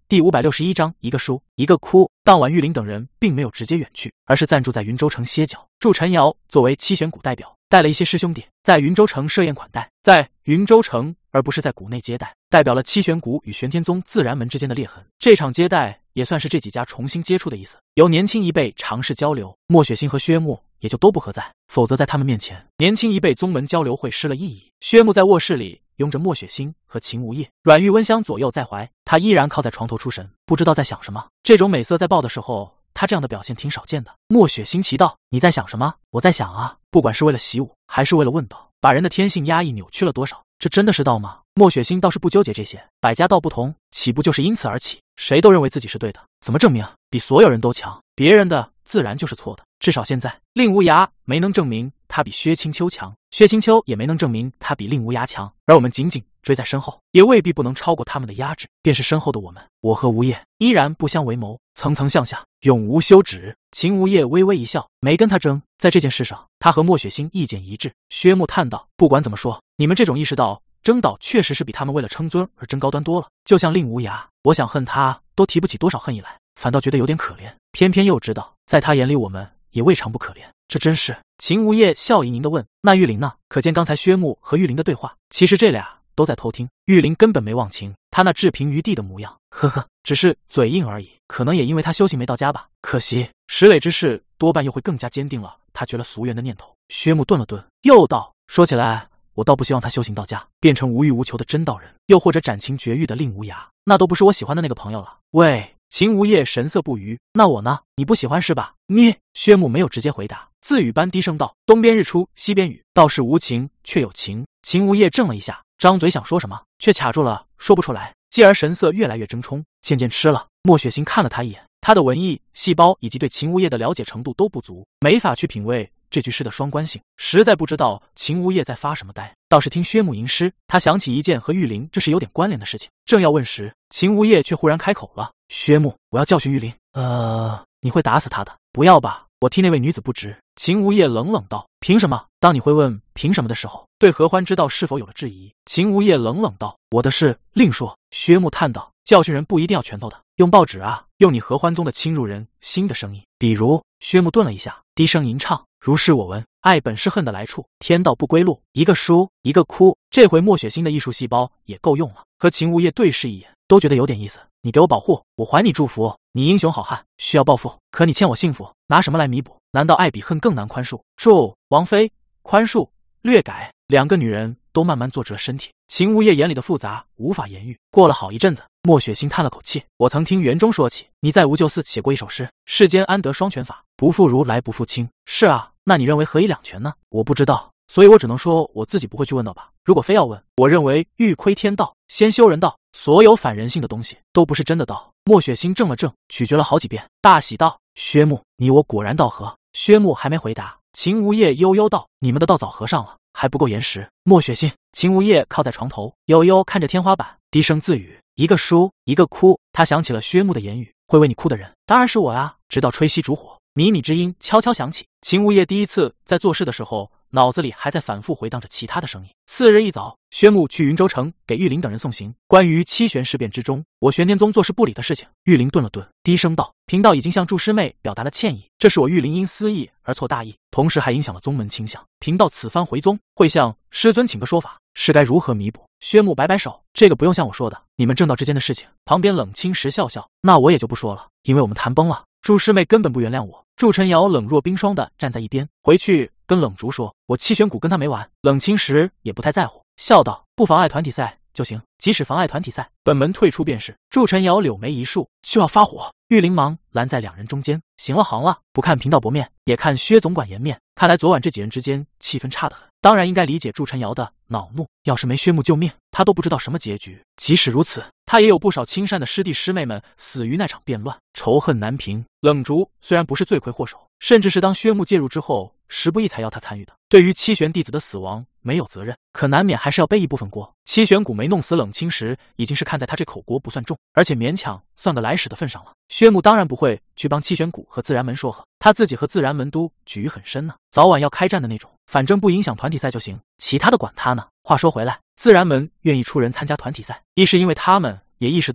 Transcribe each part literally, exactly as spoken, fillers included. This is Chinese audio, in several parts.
第五百六十一章，一个输一个哭。当晚玉林等人并没有直接远去，而是暂住在云州城歇脚。祝晨瑶作为七玄谷代表，带了一些师兄弟在云州城设宴款待，在云州城而不是在谷内接待，代表了七玄谷与玄天宗自然门之间的裂痕。这场接待也算是这几家重新接触的意思，由年轻一辈尝试交流，莫雪星和薛木也就都不何在，否则在他们面前，年轻一辈宗门交流会失了意义。薛木在卧室里拥着莫雪星和秦无夜，软玉温香左右在怀，他依然靠在床头出神，不知道在想什么。这种美色在爆的时候，他这样的表现挺少见的。莫雪星奇道：“你在想什么？”我在想啊，不管是为了习武，还是为了问道，把人的天性压抑扭曲了多少？这真的是道吗？莫雪星倒是不纠结这些，百家道不同，岂不就是因此而起？谁都认为自己是对的，怎么证明？比所有人都强，别人的自然就是错的。至少现在，令无涯没能证明他比薛青秋强，薛青秋也没能证明他比令无涯强，而我们紧紧追在身后，也未必不能超过他们的压制。便是身后的我们，我和无业依然不相为谋，层层向下，永无休止。秦无业微微一笑，没跟他争，在这件事上，他和莫雪星意见一致。薛木叹道：“不管怎么说，你们这种意识到争道确实是比他们为了称尊而争高端多了。就像令无涯，我想恨他都提不起多少恨意来，反倒觉得有点可怜。偏偏又知道，在他眼里我们也未尝不可怜。这真是……”秦无业笑盈盈地问：“那玉林呢？”可见刚才薛木和玉林的对话，其实这俩都在偷听。玉林根本没忘情，他那置平于地的模样，呵呵，只是嘴硬而已。可能也因为他修行没到家吧。可惜石磊之事多半又会更加坚定了他绝了俗缘的念头。薛木顿了顿，又道：“说起来，我倒不希望他修行到家，变成无欲无求的真道人，又或者斩情绝育的令无涯，那都不是我喜欢的那个朋友了。”喂，秦无业神色不渝，那我呢？你不喜欢是吧？你……薛木没有直接回答，自语般低声道：“东边日出西边雨，道是无情却有情。”秦无业怔了一下，张嘴想说什么，却卡住了，说不出来。继而神色越来越争冲，渐渐吃了。莫雪星看了他一眼，他的文艺细胞以及对秦无业的了解程度都不足，没法去品味这句诗的双关性，实在不知道秦无业在发什么呆。倒是听薛木吟诗，他想起一件和玉林这是有点关联的事情，正要问时，秦无业却忽然开口了：“薛木，我要教训玉林。”呃，你会打死他的。不要吧，我替那位女子不值。秦无业冷冷道：“凭什么？”当你会问凭什么的时候，对合欢之道是否有了质疑？秦无业冷冷道：“我的事另说。”薛木叹道：“教训人不一定要拳头的，用报纸啊，用你合欢宗的侵入人心的声音，比如……”薛木顿了一下，低声吟唱：“如是我闻，爱本是恨的来处，天道不归路，一个输一个哭。”这回莫雪星的艺术细胞也够用了，和秦无业对视一眼，都觉得有点意思。你给我保护，我还你祝福。你英雄好汉，需要报复，可你欠我幸福，拿什么来弥补？难道爱比恨更难宽恕？祝王妃宽恕略改。两个女人都慢慢坐直了身体，秦无业眼里的复杂无法言喻。过了好一阵子，莫雪星叹了口气：“我曾听园中说起，你在无咎寺写过一首诗，世间安得双全法，不负如来不负卿。”是啊，那你认为何以两全呢？我不知道，所以我只能说我自己不会去问道吧。如果非要问，我认为欲窥天道，先修人道，所有反人性的东西都不是真的道。莫雪星怔了怔，咀嚼了好几遍，大喜道：“薛木，你我果然道合。”薛木还没回答，秦无业悠悠道：“你们的道早合上了，还不够严实。”莫雪星，秦无业靠在床头，悠悠看着天花板，低声自语：“一个输一个哭。”他想起了薛木的言语，会为你哭的人当然是我呀。直到吹熄烛火，靡靡之音悄悄响起，秦无业第一次在做事的时候，脑子里还在反复回荡着其他的声音。次日一早，薛木去云州城给玉林等人送行。关于七玄事变之中，我玄天宗做事不理的事情，玉林顿了顿，低声道：“贫道已经向祝师妹表达了歉意，这是我玉林因私意而错大意，同时还影响了宗门倾向。贫道此番回宗，会向师尊请个说法，是该如何弥补？”薛木摆摆手：“这个不用像我说的，你们正道之间的事情。”旁边冷清时笑笑：“那我也就不说了，因为我们谈崩了。祝师妹根本不原谅我。”祝晨瑶冷若冰霜的站在一边，回去跟冷竹说：“我七玄谷跟他没完。”冷清时也不太在乎，笑道：“不妨碍团体赛就行，即使妨碍团体赛，本门退出便是。”祝晨瑶柳眉一竖，就要发火。玉林忙拦在两人中间：“行了行了，不看贫道薄面，也看薛总管颜面。看来昨晚这几人之间气氛差得很，当然应该理解祝晨瑶的恼怒。要是没薛木救命，他都不知道什么结局。即使如此，他也有不少亲善的师弟师妹们死于那场变乱，仇恨难平。冷竹虽然不是罪魁祸首，甚至是当薛木介入之后，时不宜才要他参与的，对于七玄弟子的死亡没有责任，可难免还是要背一部分锅。七玄谷没弄死冷清时，已经是看在他这口锅不算重，而且勉强算个来使的份上了。薛木当然不会去帮七玄谷和自然门说和，他自己和自然门都举很深呢，早晚要开战的那种，反正不影响团体赛就行，其他的管他呢。话说回来，自然门愿意出人参加团体赛，一是因为他们也意识到了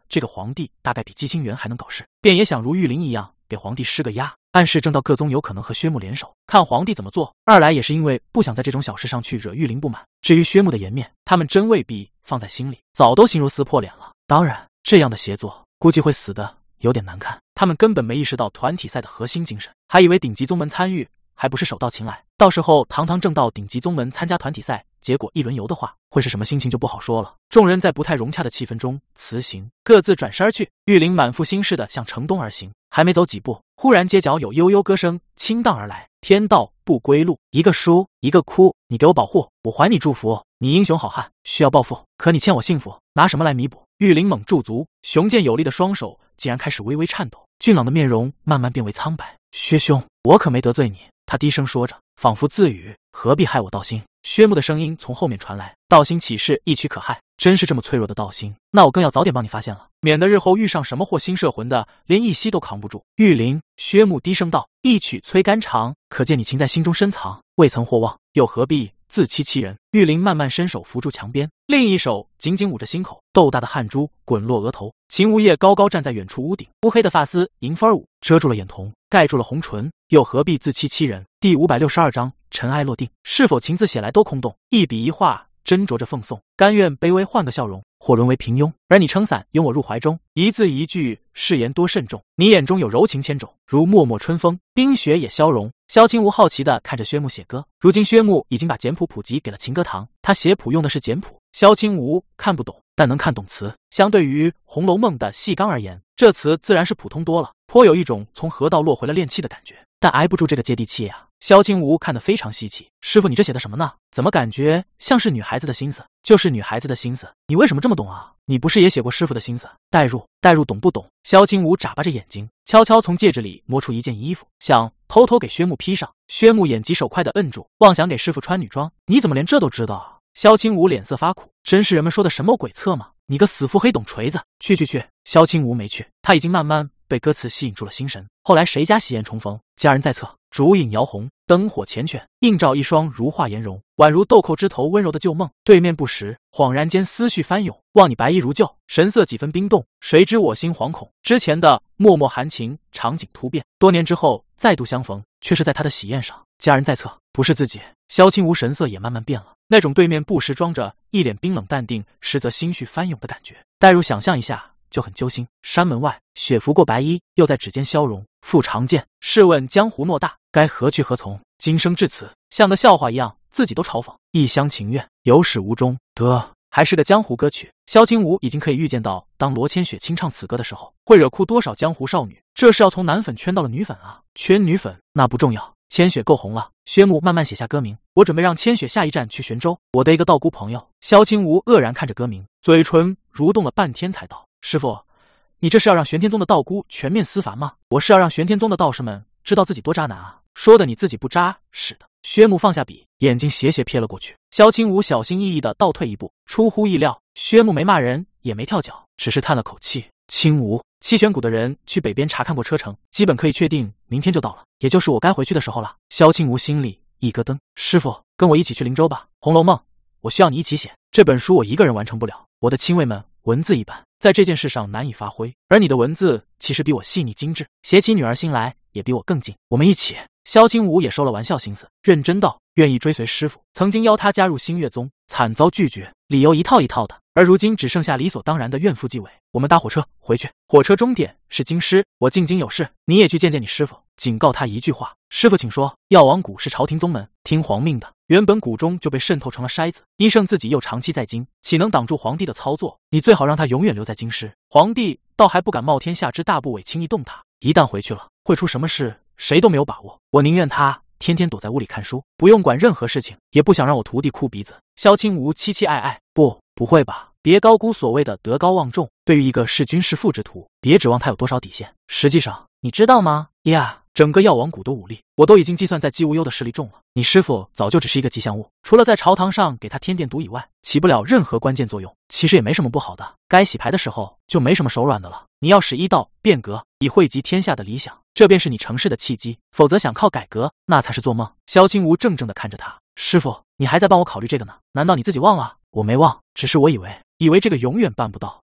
这个皇帝大概比姬清源还能搞事，便也想如玉林一样给皇帝施个压，暗示郑道各宗有可能和薛木联手，看皇帝怎么做。二来也是因为不想在这种小事上去惹玉林不满。至于薛木的颜面，他们真未必放在心里，早都心如撕破脸了。当然，这样的协作估计会死的有点难看。他们根本没意识到团体赛的核心精神，还以为顶级宗门参与还不是手到擒来，到时候堂堂正道顶级宗门参加团体赛，结果一轮游的话，会是什么心情就不好说了。众人在不太融洽的气氛中辞行，各自转身而去。玉林满腹心事的向城东而行，还没走几步，忽然街角有悠悠歌声倾荡而来，天道不归路，一个输一个哭，你给我保护，我还你祝福。你英雄好汉，需要报复，可你欠我幸福，拿什么来弥补？玉林猛驻足，雄健有力的双手竟然开始微微颤抖，俊朗的面容慢慢变为苍白。薛兄，我可没得罪你。他低声说着，仿佛自语，何必害我道心？薛木的声音从后面传来，道心岂是一曲可害？真是这么脆弱的道心，那我更要早点帮你发现了，免得日后遇上什么祸心摄魂的，连一息都扛不住。玉林，薛木低声道，一曲催肝肠，可见你情在心中深藏，未曾获望，又何必自欺欺人？玉林慢慢伸手扶住墙边，另一手紧紧捂着心口，豆大的汗珠滚落额头。秦无业高高站在远处屋顶，乌黑的发丝迎风而舞，遮住了眼瞳，盖住了红唇，又何必自欺欺人？第五百六十二章尘埃落定，是否情字写来都空洞，一笔一画斟酌着奉送，甘愿卑微换个笑容，或沦为平庸。而你撑伞拥我入怀中，一字一句誓言多慎重，你眼中有柔情千种，如脉脉春风，冰雪也消融。萧清无好奇地看着薛木写歌，如今薛木已经把简谱普及给了秦歌堂，他写谱用的是简谱，萧清无看不懂，但能看懂词。相对于《红楼梦》的戏纲而言，这词自然是普通多了，颇有一种从河道落回了炼气的感觉，但挨不住这个接地气呀。萧清无看得非常稀奇，师傅你这写的什么呢？怎么感觉像是女孩子的心思？就是女孩子的心思，你为什么这么懂啊？你不是也写过师傅的心思？代入代入懂不懂？萧清无眨巴着眼睛，悄悄从戒指里摸出一件衣服，想偷偷给薛木披上。薛木眼疾手快的摁住，妄想给师傅穿女装。你怎么连这都知道啊？萧清无脸色发苦，真是人们说的神魔鬼策吗？你个死腹黑懂锤子！去去去！萧清无没去，他已经慢慢被歌词吸引住了心神。后来谁家喜宴重逢，佳人在侧，烛影摇红，灯火缱绻，映照一双如画颜容，宛如豆蔻枝头温柔的旧梦。对面不识，恍然间思绪翻涌，望你白衣如旧，神色几分冰冻，谁知我心惶恐。之前的脉脉含情场景突变，多年之后再度相逢，却是在他的喜宴上。佳人在侧，不是自己。萧清无神色也慢慢变了，那种对面不时装着一脸冰冷淡定，实则心绪翻涌的感觉，代入想象一下就很揪心。山门外，雪拂过白衣，又在指尖消融。复长剑，试问江湖偌大，该何去何从？今生至此，像个笑话一样，自己都嘲讽，一厢情愿，有始无终。得，还是个江湖歌曲。萧清无已经可以预见到，当罗千雪清唱此歌的时候，会惹哭多少江湖少女。这是要从男粉圈到了女粉啊！圈女粉那不重要，千雪够红了。薛木慢慢写下歌名，我准备让千雪下一站去玄州，我的一个道姑朋友。萧清无愕然看着歌名，嘴唇蠕动了半天才道，师傅，你这是要让玄天宗的道姑全面司法吗？我是要让玄天宗的道士们知道自己多渣男啊！说的你自己不渣似的。薛木放下笔，眼睛斜斜瞥了过去。萧清无小心翼翼地倒退一步，出乎意料，薛木没骂人，也没跳脚，只是叹了口气。清无，七玄谷的人去北边查看过车程，基本可以确定明天就到了，也就是我该回去的时候了。萧清无心里一咯噔，师傅，跟我一起去灵州吧。红楼梦，我需要你一起写，这本书我一个人完成不了，我的亲卫们文字一般，在这件事上难以发挥，而你的文字其实比我细腻精致，写起女儿心来也比我更近，我们一起。萧清无也收了玩笑心思，认真道，愿意追随师傅，曾经邀他加入星月宗，惨遭拒绝，理由一套一套的，而如今只剩下理所当然的怨妇继位。我们搭火车回去，火车终点是京师，我进京有事，你也去见见你师傅，警告他一句话，师傅请说。药王谷是朝廷宗门，听皇命的，原本谷中就被渗透成了筛子，医圣自己又长期在京，岂能挡住皇帝的操作？你最好让他永远留在京师，皇帝倒还不敢冒天下之大不韪轻易动他，一旦回去了，会出什么事谁都没有把握，我宁愿他天天躲在屋里看书，不用管任何事情，也不想让我徒弟哭鼻子。萧清无凄凄爱爱，不，不会吧，别高估所谓的德高望重，对于一个弑君弑父之徒，别指望他有多少底线。实际上，你知道吗？呀、yeah, 整个药王谷的武力，我都已经计算在姬无忧的势力中了，你师傅早就只是一个吉祥物，除了在朝堂上给他添点毒以外，起不了任何关键作用。其实也没什么不好的，该洗牌的时候就没什么手软的了。你要使一道变革，以惠及天下的理想，这便是你成事的契机，否则想靠改革，那才是做梦。萧清无怔怔地看着他，师傅，你还在帮我考虑这个呢？难道你自己忘了？我没忘，只是我以为以为这个永远办不到，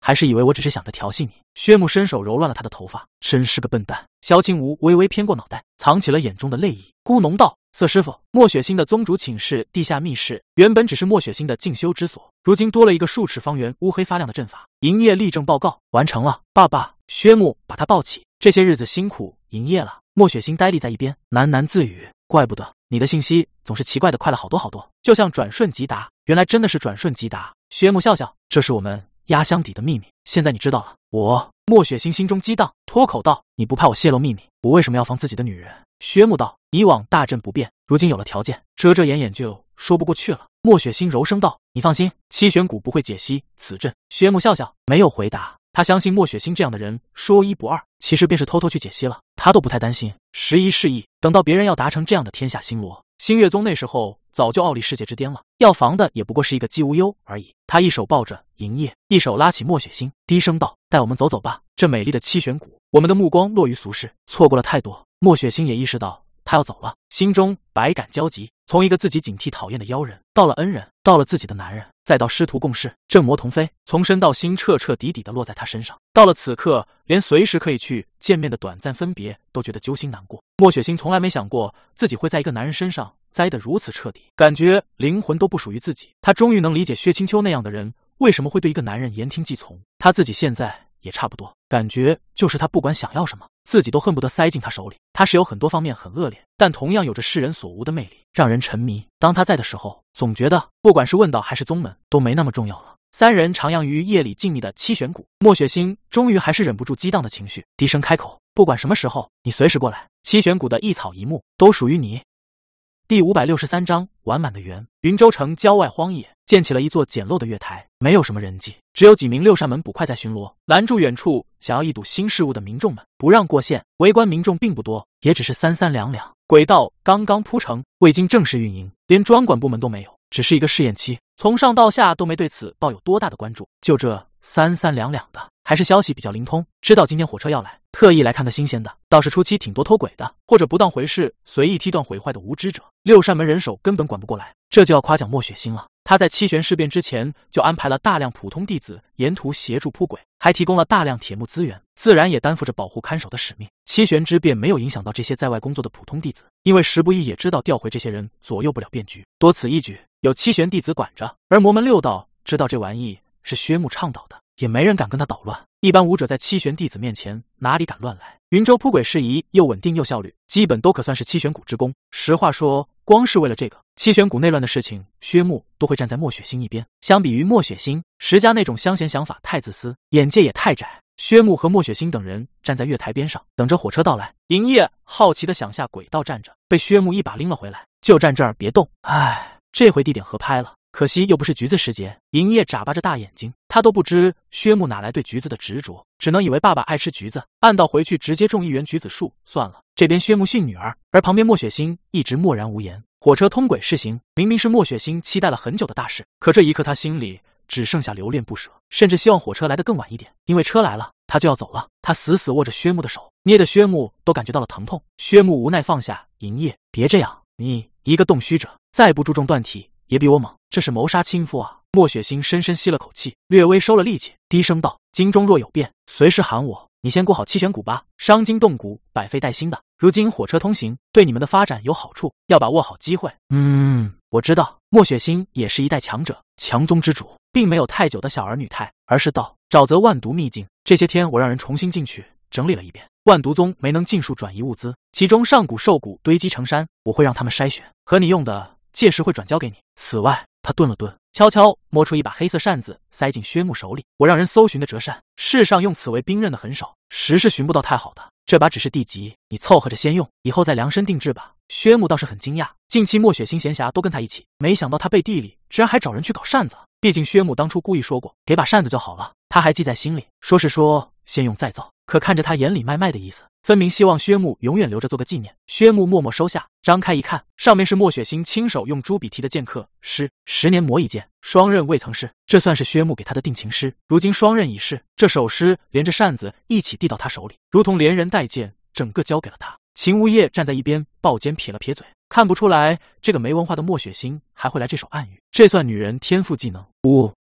还是以为我只是想着调戏你？薛木伸手揉乱了他的头发，真是个笨蛋。萧清无微微偏过脑袋，藏起了眼中的泪意，咕哝道：色师傅，莫雪星的宗主寝室地下密室原本只是莫雪星的进修之所，如今多了一个数尺方圆乌黑发亮的阵法。营业立正报告完成了。爸爸。薛木把他抱起，这些日子辛苦营业了。莫雪星呆立在一边，喃喃自语，怪不得你的信息总是奇怪的快了好多好多，就像转瞬即达，原来真的是转瞬即达。薛木笑笑，这是我们压箱底的秘密，现在你知道了。我莫雪星心中激荡，脱口道：你不怕我泄露秘密？我为什么要防自己的女人？薛木道：以往大阵不变，如今有了条件，遮遮掩掩就说不过去了。莫雪星柔声道：你放心，七玄谷不会解析此阵。薛木笑笑，没有回答。他相信莫雪星这样的人说一不二，其实便是偷偷去解析了，他都不太担心。时移世易，等到别人要达成这样的天下星罗，星月宗那时候早就傲立世界之巅了，要防的也不过是一个姬无忧而已。他一手抱着银叶，一手拉起莫雪星，低声道：带我们走走吧，这美丽的七玄谷，我们的目光落于俗世，错过了太多。莫雪星也意识到他要走了，心中百感交集，从一个自己警惕讨厌的妖人，到了恩人，到了自己的男人，再到师徒共事，正魔同飞，从身到心彻彻底底的落在他身上。到了此刻，连随时可以去见面的短暂分别都觉得揪心难过。莫雪星从来没想过自己会在一个男人身上栽得如此彻底，感觉灵魂都不属于自己。他终于能理解薛清秋那样的人为什么会对一个男人言听计从，他自己现在也差不多，感觉就是他不管想要什么，自己都恨不得塞进他手里。他是有很多方面很恶劣，但同样有着世人所无的魅力，让人沉迷。当他在的时候，总觉得不管是问道还是宗门都没那么重要了。三人徜徉于夜里静谧的七玄谷，莫雪星终于还是忍不住激荡的情绪，低声开口：不管什么时候，你随时过来，七玄谷的一草一木都属于你。第五百六十三章完满的圆。云州城郊外荒野建起了一座简陋的月台，没有什么人迹，只有几名六扇门捕快在巡逻，拦住远处想要一睹新事物的民众们，不让过线。围观民众并不多，也只是三三两两。轨道刚刚铺成，未经正式运营，连专管部门都没有，只是一个试验期，从上到下都没对此抱有多大的关注。就这三三两两的，还是消息比较灵通，知道今天火车要来，特意来看个新鲜的。倒是初期挺多偷轨的，或者不当回事随意踢断毁坏的无知者，六扇门人手根本管不过来。这就要夸奖莫雪星了，他在七玄事变之前就安排了大量普通弟子沿途协助铺轨，还提供了大量铁木资源，自然也担负着保护看守的使命。七玄之变没有影响到这些在外工作的普通弟子，因为时不易也知道调回这些人左右不了变局，多此一举，有七玄弟子管着。而魔门六道知道这玩意是薛木倡导的，也没人敢跟他捣乱。一般武者在七玄弟子面前哪里敢乱来？云州铺轨事宜又稳定又效率，基本都可算是七玄谷之功。实话说，光是为了这个七玄谷内乱的事情，薛木都会站在莫雪星一边。相比于莫雪星，石家那种乡贤想法太自私，眼界也太窄。薛木和莫雪星等人站在月台边上，等着火车到来。营业好奇的想下轨道站着，被薛木一把拎了回来，就站这儿别动。唉，这回地点合拍了，可惜又不是橘子时节。营业眨巴着大眼睛，他都不知薛木哪来对橘子的执着，只能以为爸爸爱吃橘子，按道回去直接种一园橘子树算了。这边薛木训女儿，而旁边莫雪星一直默然无言。火车通轨试行，明明是莫雪星期待了很久的大事，可这一刻他心里只剩下留恋不舍，甚至希望火车来得更晚一点，因为车来了他就要走了。他死死握着薛木的手，捏得薛木都感觉到了疼痛。薛木无奈放下营业，别这样，你一个洞虚者，再不注重断体也比我猛，这是谋杀亲夫啊！莫雪星深深吸了口气，略微收了力气，低声道：京中若有变，随时喊我。你先过好七玄谷吧，伤筋动骨，百废待兴的。如今火车通行，对你们的发展有好处，要把握好机会。嗯，我知道。莫雪星也是一代强者，强宗之主，并没有太久的小儿女态，而是道：沼泽万毒秘境，这些天我让人重新进去整理了一遍，万毒宗没能尽数转移物资，其中上古兽骨堆积成山，我会让他们筛选，和你用的届时会转交给你。此外，他顿了顿，悄悄摸出一把黑色扇子塞进薛木手里，我让人搜寻的折扇，世上用此为兵刃的很少，实是寻不到太好的，这把只是地级，你凑合着先用，以后再量身定制吧。薛木倒是很惊讶，近期莫雪星闲暇都跟他一起，没想到他背地里居然还找人去搞扇子。毕竟薛木当初故意说过给把扇子就好了，他还记在心里，说是说先用再造，可看着他眼里卖卖的意思，分明希望薛木永远留着做个纪念。薛木默默收下，张开一看，上面是莫雪星亲手用朱笔题的剑客诗，十年磨一剑，双刃未曾试，这算是薛木给他的定情诗。如今双刃已逝，这首诗连着扇子一起递到他手里，如同连人带剑，整个交给了他。秦无业站在一边，抱肩撇了撇嘴，看不出来这个没文化的莫雪星还会来这手暗语，这算女人天赋技能。呜、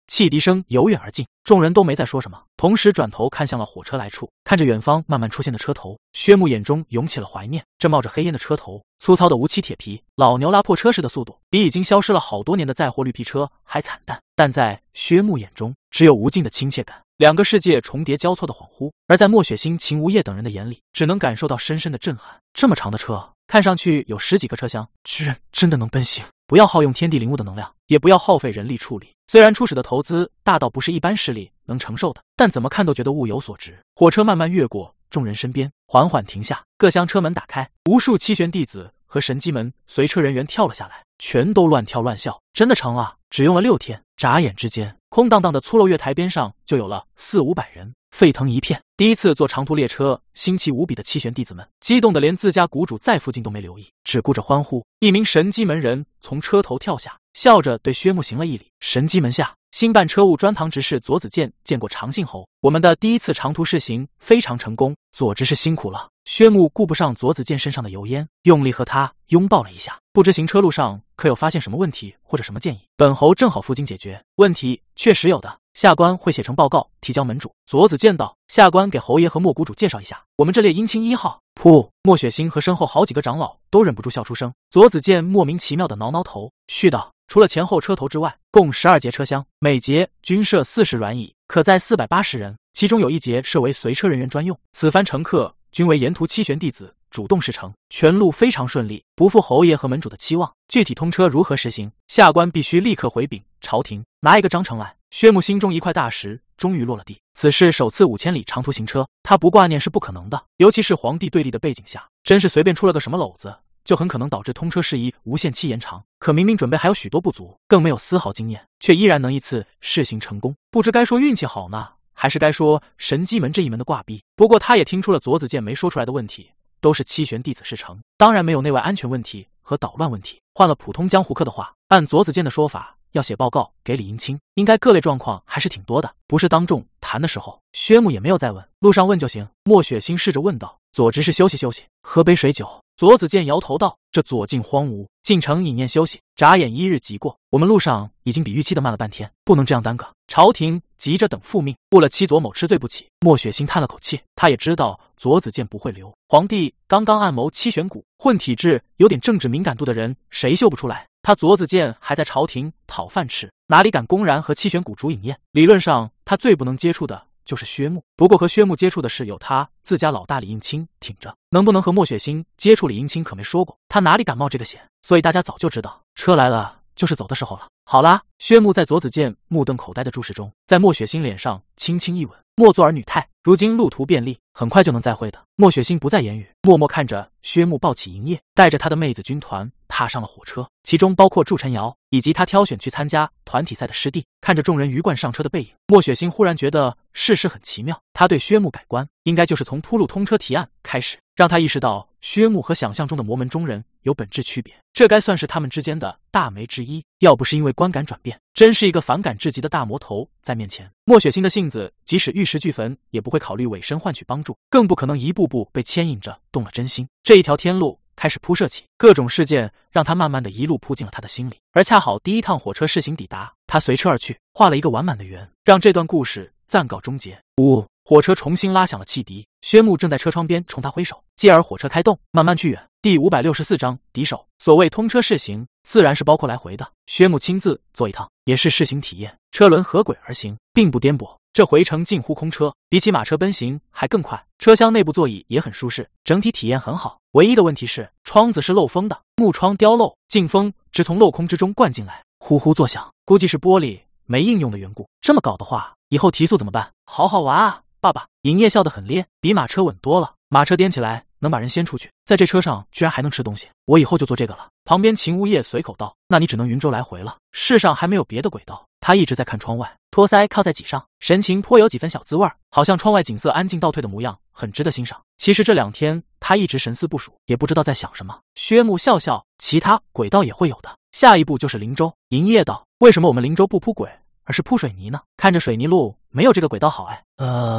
汽笛声由远而近，众人都没再说什么，同时转头看向了火车来处，看着远方慢慢出现的车头，薛木眼中涌起了怀念。这冒着黑烟的车头，粗糙的无漆铁皮，老牛拉破车时的速度，比已经消失了好多年的载货绿皮车还惨淡，但在薛木眼中只有无尽的亲切感。两个世界重叠交错的恍惚，而在莫雪星、秦无业等人的眼里，只能感受到深深的震撼。这么长的车，看上去有十几个车厢，居然真的能奔行！不要耗用天地灵物的能量，也不要耗费人力处理。虽然初始的投资大到不是一般势力能承受的，但怎么看都觉得物有所值。火车慢慢越过众人身边，缓缓停下，各厢车门打开，无数七玄弟子和神机门随车人员跳了下来，全都乱跳乱笑。真的成了，只用了六天，眨眼之间，空荡荡的粗陋月台边上就有了四五百人，沸腾一片。第一次坐长途列车，新奇无比的七玄弟子们激动的连自家谷主在附近都没留意，只顾着欢呼。一名神机门人从车头跳下，笑着对薛木行了一礼。神机门下，新办车务专堂执事左子健见过长信侯，我们的第一次长途试行非常成功，左执事辛苦了。薛木顾不上左子健身上的油烟，用力和他拥抱了一下。不知行车路上可有发现什么问题或者什么建议？本侯正好负荆解决。问题确实有的，下官会写成报告提交门主。左子健道，下官给侯爷和莫谷主介绍一下，我们这列姻亲一号。噗！莫雪星和身后好几个长老都忍不住笑出声。左子健莫名其妙的挠挠头，絮道，除了前后车头之外，共十二节车厢，每节均设四十软椅，可载四百八十人，其中有一节设为随车人员专用。此番乘客均为沿途七玄弟子，主动试乘，全路非常顺利，不负侯爷和门主的期望。具体通车如何实行，下官必须立刻回禀朝廷，拿一个章程来。薛木心中一块大石终于落了地，此事首次五千里长途行车，他不挂念是不可能的，尤其是皇帝对立的背景下，真是随便出了个什么篓子，就很可能导致通车事宜无限期延长。可明明准备还有许多不足，更没有丝毫经验，却依然能一次试行成功，不知该说运气好呢，还是该说神机门这一门的挂逼。不过他也听出了左子健没说出来的问题，都是七玄弟子事成，当然没有内外安全问题和捣乱问题。换了普通江湖客的话，按左子健的说法，要写报告给李银清，应该各类状况还是挺多的，不是当众谈的时候。薛木也没有再问，路上问就行。莫雪星试着问道，左执事休息休息，喝杯水酒。左子健摇头道，这左境荒芜，进城饮宴休息，眨眼一日即过，我们路上已经比预期的慢了半天，不能这样耽搁。朝廷急着等复命，误了七左某吃罪不起。莫雪星叹了口气，他也知道左子健不会留，皇帝刚刚暗谋七玄谷，混体制有点政治敏感度的人谁秀不出来，他左子健还在朝廷讨饭吃，哪里敢公然和七玄谷主饮宴。理论上他最不能接触的就是薛木，不过和薛木接触的事有他自家老大李应清挺着，能不能和莫雪星接触李应清可没说过，他哪里敢冒这个险，所以大家早就知道车来了就是走的时候了。好啦，薛木在左子健目瞪口呆的注视中，在莫雪星脸上轻轻一吻，莫做儿女态，如今路途便利，很快就能再会的。莫雪星不再言语，默默看着薛木抱起营业，带着他的妹子军团踏上了火车，其中包括祝晨瑶以及他挑选去参加团体赛的师弟。看着众人鱼贯上车的背影，莫雪星忽然觉得世事很奇妙，他对薛木改观，应该就是从铺路通车提案开始，让他意识到薛木和想象中的魔门中人有本质区别，这该算是他们之间的大媒之一。要不是因为观感转变，真是一个反感至极的大魔头在面前。莫雪星的性子即使玉石俱焚，也不会考虑委身换取帮助，更不可能一步步被牵引着动了真心。这一条天路开始铺设起，各种事件让他慢慢的一路铺进了他的心里，而恰好第一趟火车试行抵达，他随车而去，画了一个完满的圆，让这段故事暂告终结。呜，火车重新拉响了汽笛，薛木正在车窗边冲他挥手，继而火车开动，慢慢去远。第五百六十四章敌手。所谓通车试行，自然是包括来回的，薛木亲自坐一趟，也是试行体验。车轮合轨而行，并不颠簸，这回程近乎空车，比起马车奔行还更快。车厢内部座椅也很舒适，整体体验很好。唯一的问题是窗子是漏风的，木窗雕漏，进风直从镂空之中灌进来，呼呼作响，估计是玻璃没应用的缘故。这么搞的话，以后提速怎么办？好好玩啊，爸爸！营业笑得很咧，比马车稳多了，马车颠起来能把人掀出去，在这车上居然还能吃东西，我以后就坐这个了。旁边秦无业随口道，那你只能云州来回了，世上还没有别的轨道。他一直在看窗外，托腮靠在脊上，神情颇有几分小滋味，好像窗外景色安静倒退的模样很值得欣赏。其实这两天他一直神思不属，也不知道在想什么。薛木笑笑，其他轨道也会有的，下一步就是灵州。营业道，为什么我们灵州不铺轨而是铺水泥呢？看着水泥路没有这个轨道好哎。呃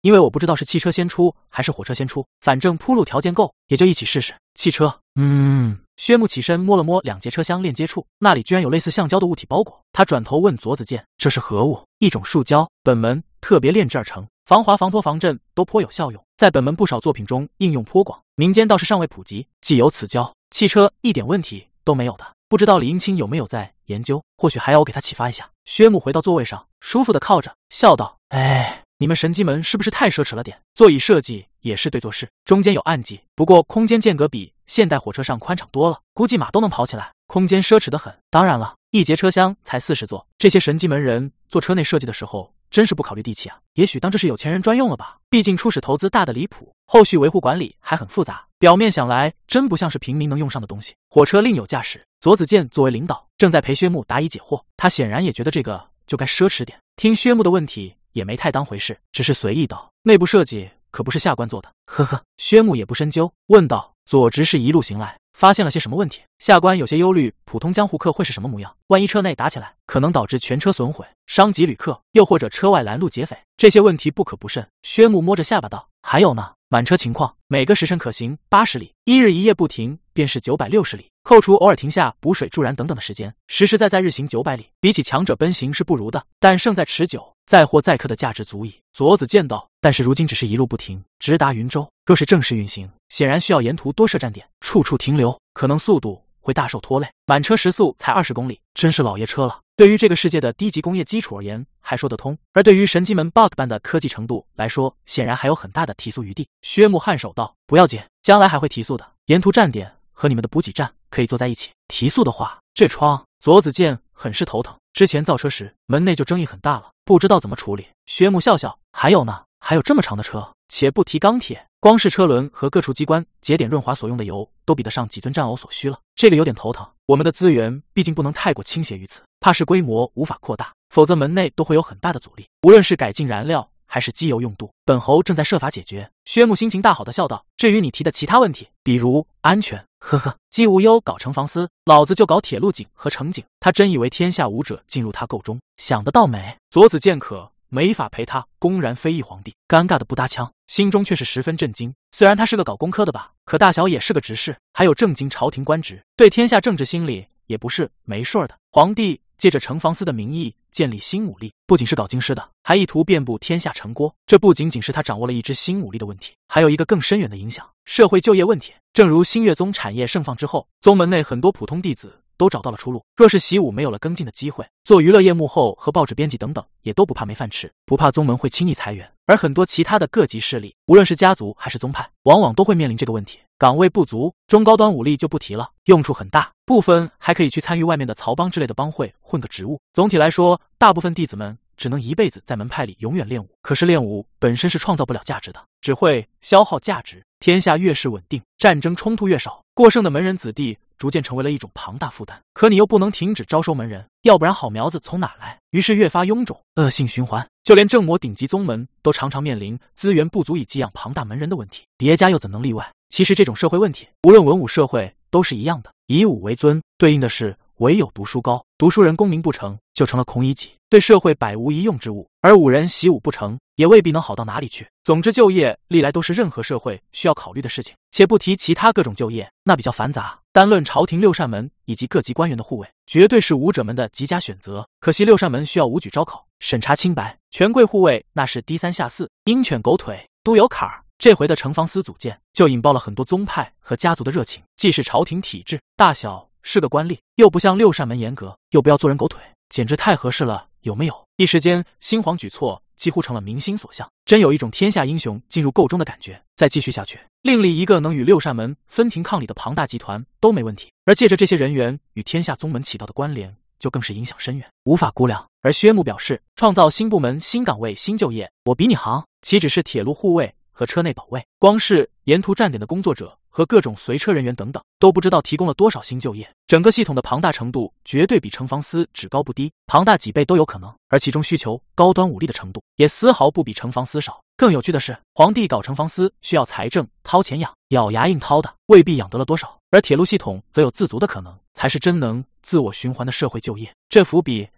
因为我不知道是汽车先出还是火车先出，反正铺路条件够，也就一起试试。汽车，嗯。薛木起身摸了摸两节车厢链接处，那里居然有类似橡胶的物体包裹。他转头问佐子健：“这是何物？”一种塑胶，本门特别炼制而成，防滑、防脱、防震都颇有效用，在本门不少作品中应用颇广，民间倒是尚未普及。既有此胶，汽车一点问题都没有的。不知道李英清有没有在研究，或许还要我给他启发一下。薛木回到座位上，舒服的靠着，笑道：“哎。”你们神机门是不是太奢侈了点？座椅设计也是对坐式，中间有暗记，不过空间间隔比现代火车上宽敞多了，估计马都能跑起来，空间奢侈得很。当然了，一节车厢才四十座，这些神机门人做车内设计的时候真是不考虑地气啊。也许当这是有钱人专用了吧，毕竟初始投资大的离谱，后续维护管理还很复杂，表面想来真不像是平民能用上的东西。火车另有驾驶，佐子健作为领导正在陪薛木答疑解惑，他显然也觉得这个就该奢侈点，听薛木的问题也没太当回事，只是随意道：“内部设计可不是下官做的。”呵呵，薛木也不深究，问道：“左执事一路行来，发现了些什么问题？下官有些忧虑，普通江湖客会是什么模样？万一车内打起来，可能导致全车损毁，伤及旅客，又或者车外拦路劫匪，这些问题不可不慎。”薛木摸着下巴道：“还有呢，满车情况，每个时辰可行八十里，一日一夜不停，便是九百六十里。扣除偶尔停下补水助燃等等的时间，实实在在日行九百里，比起强者奔行是不如的，但胜在持久，载货载客的价值足矣。”佐子健道：“但是如今只是一路不停，直达云州，若是正式运行，显然需要沿途多设站点，处处停留，可能速度会大受拖累。满车时速才二十公里，真是老爷车了。对于这个世界的低级工业基础而言，还说得通；而对于神机门 bug 般的科技程度来说，显然还有很大的提速余地。”薛木颔首道：“不要紧，将来还会提速的。沿途站点和你们的补给站可以坐在一起。提速的话，这窗……”佐子健很是头疼，之前造车时门内就争议很大了，不知道怎么处理。薛木笑笑：“还有呢，还有这么长的车，且不提钢铁，光是车轮和各处机关节点润滑所用的油，都比得上几尊战偶所需了。这个有点头疼，我们的资源毕竟不能太过倾斜于此，怕是规模无法扩大，否则门内都会有很大的阻力。无论是改进燃料还是机油用度，本侯正在设法解决。”薛木心情大好的笑道：“至于你提的其他问题，比如安全，呵呵，姬无忧搞城防司，老子就搞铁路警和城警，他真以为天下武者进入他构中，想得到没？”佐子健可没法陪他公然非议皇帝，尴尬的不搭腔，心中却是十分震惊。虽然他是个搞工科的吧，可大小也是个执事，还有正经朝廷官职，对天下政治心理也不是没事的。皇帝借着城防司的名义建立新武力，不仅是搞经师的，还意图遍布天下城郭。这不仅仅是他掌握了一支新武力的问题，还有一个更深远的影响：社会就业问题。正如新月宗产业盛放之后，宗门内很多普通弟子都找到了出路。若是习武没有了跟进的机会，做娱乐业幕后和报纸编辑等等，也都不怕没饭吃，不怕宗门会轻易裁员。而很多其他的各级势力，无论是家族还是宗派，往往都会面临这个问题，岗位不足，中高端武力就不提了，用处很大，部分还可以去参与外面的曹帮之类的帮会混个职务。总体来说，大部分弟子们只能一辈子在门派里永远练武，可是练武本身是创造不了价值的，只会消耗价值。天下越是稳定，战争冲突越少，过剩的门人子弟逐渐成为了一种庞大负担。可你又不能停止招收门人，要不然好苗子从哪来？于是越发臃肿，恶性循环。就连正魔顶级宗门都常常面临资源不足以给养庞大门人的问题，别家又怎能例外？其实这种社会问题，无论文武社会都是一样的，以武为尊，对应的是唯有读书高，读书人功名不成，就成了孔乙己，对社会百无一用之物；而武人习武不成，也未必能好到哪里去。总之，就业历来都是任何社会需要考虑的事情，且不提其他各种就业，那比较繁杂。单论朝廷六扇门以及各级官员的护卫，绝对是武者们的极佳选择。可惜六扇门需要武举招考，审查清白，权贵护卫那是低三下四，鹰犬狗腿都有坎儿。这回的城防司组建，就引爆了很多宗派和家族的热情，既是朝廷体制，大小是个官吏，又不像六扇门严格，又不要做人狗腿，简直太合适了，有没有？一时间，新皇举措几乎成了民心所向，真有一种天下英雄进入构中的感觉。再继续下去，另立一个能与六扇门分庭抗礼的庞大集团都没问题，而借着这些人员与天下宗门起到的关联，就更是影响深远，无法估量。而薛木表示，创造新部门、新岗位、新就业，我比你行，岂止是铁路护卫和车内保卫，光是沿途站点的工作者和各种随车人员等等，都不知道提供了多少新就业。整个系统的庞大程度绝对比城防司只高不低，庞大几倍都有可能，而其中需求高端武力的程度也丝毫不比城防司少。更有趣的是，皇帝搞城防司需要财政掏钱养，咬牙硬掏的，未必养得了多少，而铁路系统则有自足的可能，才是真能自我循环的社会就业。这幅比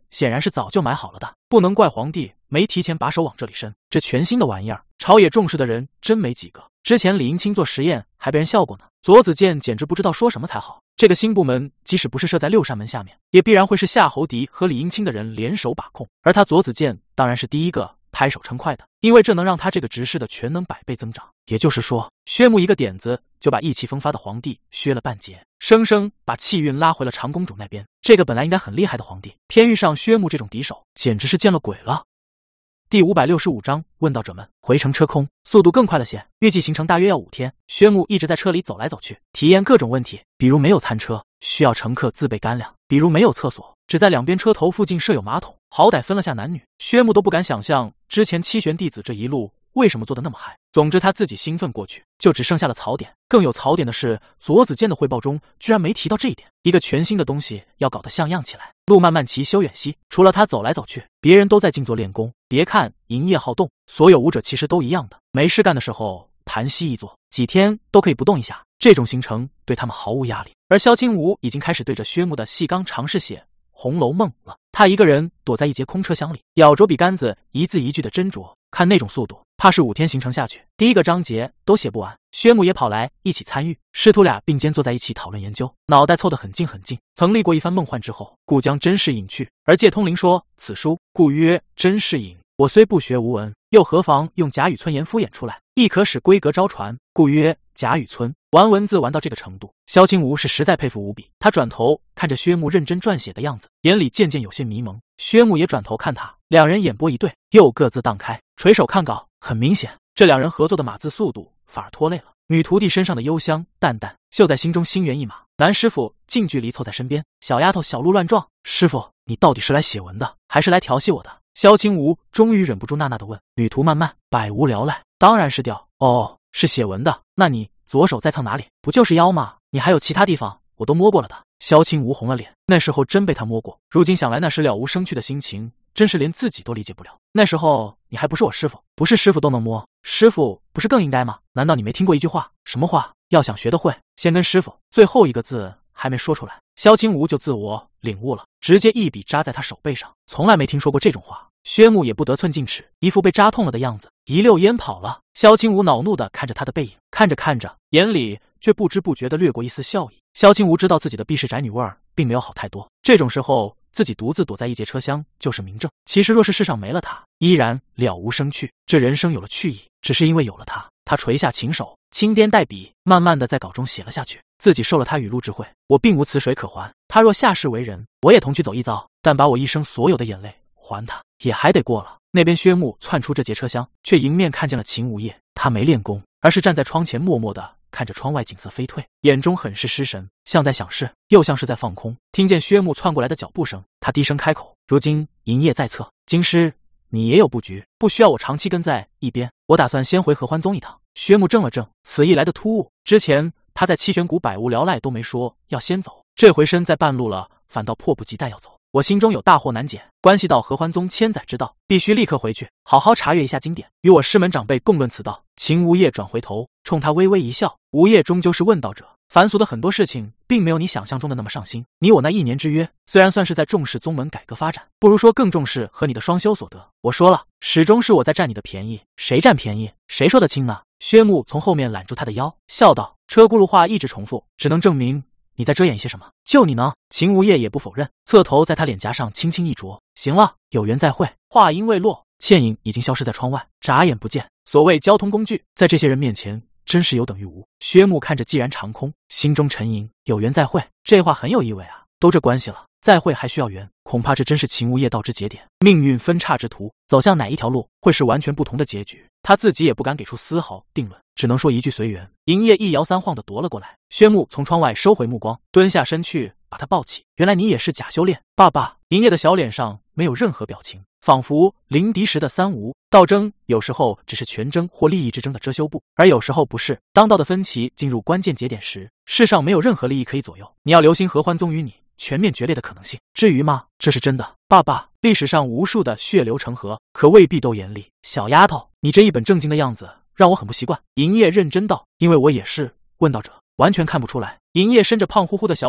显然是早就买好了的，不能怪皇帝没提前把手往这里伸。这全新的玩意儿，朝野重视的人真没几个。之前李英清做实验还被人笑过呢，佐子健简直不知道说什么才好。这个新部门即使不是设在六扇门下面，也必然会是夏侯棣和李英清的人联手把控，而他佐子健当然是第一个拍手称快的，因为这能让他这个执事的权能百倍增长。也就是说，薛木一个点子就把意气风发的皇帝削了半截，生生把气运拉回了长公主那边。这个本来应该很厉害的皇帝，偏遇上薛木这种敌手，简直是见了鬼了。第五百六十五章问道者们，回程车空，速度更快了些，预计行程大约要五天。薛木一直在车里走来走去，体验各种问题，比如没有餐车，需要乘客自备干粮；比如没有厕所，只在两边车头附近设有马桶，好歹分了下男女。薛木都不敢想象之前七玄弟子这一路为什么做得那么嗨。总之他自己兴奋过去，就只剩下了槽点。更有槽点的是，佐子健的汇报中居然没提到这一点。一个全新的东西要搞得像样起来，路漫漫其修远兮，除了他走来走去，别人都在静坐练功。别看营业好动，所有武者其实都一样的，没事干的时候盘膝一坐，几天都可以不动一下。这种行程对他们毫无压力。而萧清武已经开始对着薛木的细纲尝试写《红楼梦》了。他一个人躲在一节空车厢里，咬着笔杆子一字一句的斟酌，看那种速度，怕是五天行程下去，第一个章节都写不完。薛木也跑来一起参与，师徒俩并肩坐在一起讨论研究，脑袋凑得很近很近。曾历过一番梦幻之后，故将真是隐去。而介通灵说：“此书故曰真是隐，我虽不学无闻，又何妨用贾雨村言敷衍出来，亦可使规格昭传，故曰贾雨村。”玩文字玩到这个程度，萧清吴是实在佩服无比。他转头看着薛木认真撰写的样子，眼里渐渐有些迷蒙。薛木也转头看他，两人眼波一对，又各自荡开，垂手看稿。很明显，这两人合作的码字速度反而拖累了。女徒弟身上的幽香淡淡，绣在心中心猿意马。男师傅近距离凑在身边，小丫头小鹿乱撞。师傅，你到底是来写文的，还是来调戏我的？萧清吴终于忍不住纳纳的问。旅途漫漫，百无聊赖，当然是调。哦，是写文的，那你左手在藏哪里？不就是腰吗？你还有其他地方我都摸过了的。萧清吴红了脸，那时候真被他摸过，如今想来那时了无生趣的心情，真是连自己都理解不了。那时候你还不是我师傅，不是师傅都能摸，师傅不是更应该吗？难道你没听过一句话？什么话？要想学得会，先跟师傅。最后一个字还没说出来，萧清吴就自我领悟了，直接一笔扎在他手背上。从来没听说过这种话。薛木也不得寸进尺，一副被扎痛了的样子，一溜烟跑了。萧清吴恼怒地看着他的背影，看着看着，眼里却不知不觉地掠过一丝笑意。萧清吴知道自己的避世宅女味儿并没有好太多，这种时候自己独自躲在一节车厢就是明证。其实若是世上没了他，依然了无生趣。这人生有了趣意，只是因为有了他。他垂下琴手，轻颠带笔，慢慢的在稿中写了下去。自己受了他雨露之惠，我并无此水可还。他若下世为人，我也同去走一遭，但把我一生所有的眼泪还他，也还得过了。那边薛木窜出这节车厢，却迎面看见了秦无业。他没练功，而是站在窗前默默的看着窗外景色飞退，眼中很是失神，像在想事，又像是在放空。听见薛木窜过来的脚步声，他低声开口：“如今营业在侧，京师你也有布局，不需要我长期跟在一边，我打算先回合欢宗一趟。”薛木怔了怔，此意来的突兀。之前他在七玄谷百无聊赖都没说要先走，这回身在半路了，反倒迫不及待要走。我心中有大祸难解，关系到合欢宗千载之道，必须立刻回去，好好查阅一下经典，与我师门长辈共论此道。秦无业转回头，冲他微微一笑。无业终究是问道者，凡俗的很多事情，并没有你想象中的那么上心。你我那一年之约，虽然算是在重视宗门改革发展，不如说更重视和你的双修所得。我说了，始终是我在占你的便宜，谁占便宜，谁说得清呢？薛木从后面揽住他的腰，笑道：“车轱辘话一直重复，只能证明你在遮掩一些什么。就你呢？”秦无业也不否认，侧头在他脸颊上轻轻一啄。行了，有缘再会。话音未落，倩影已经消失在窗外，眨眼不见。所谓交通工具，在这些人面前真是有等于无。薛木看着既然长空，心中沉吟，有缘再会，这话很有意味啊。都这关系了，再会还需要缘，恐怕这真是秦无业道之节点，命运分叉之途，走向哪一条路会是完全不同的结局，他自己也不敢给出丝毫定论，只能说一句随缘。营业一摇三晃的夺了过来，薛木从窗外收回目光，蹲下身去把他抱起。原来你也是假修炼，爸爸。营业的小脸上没有任何表情，仿佛临敌时的三无。道争有时候只是权争或利益之争的遮羞布，而有时候不是。当道的分歧进入关键节点时，世上没有任何利益可以左右，你要留心合欢宗与你全面决裂的可能性。至于吗？这是真的，爸爸。历史上无数的血流成河，可未必都严厉。小丫头，你这一本正经的样子让我很不习惯。营业认真道，因为我也是。问道者完全看不出来。营业伸着胖乎乎的小手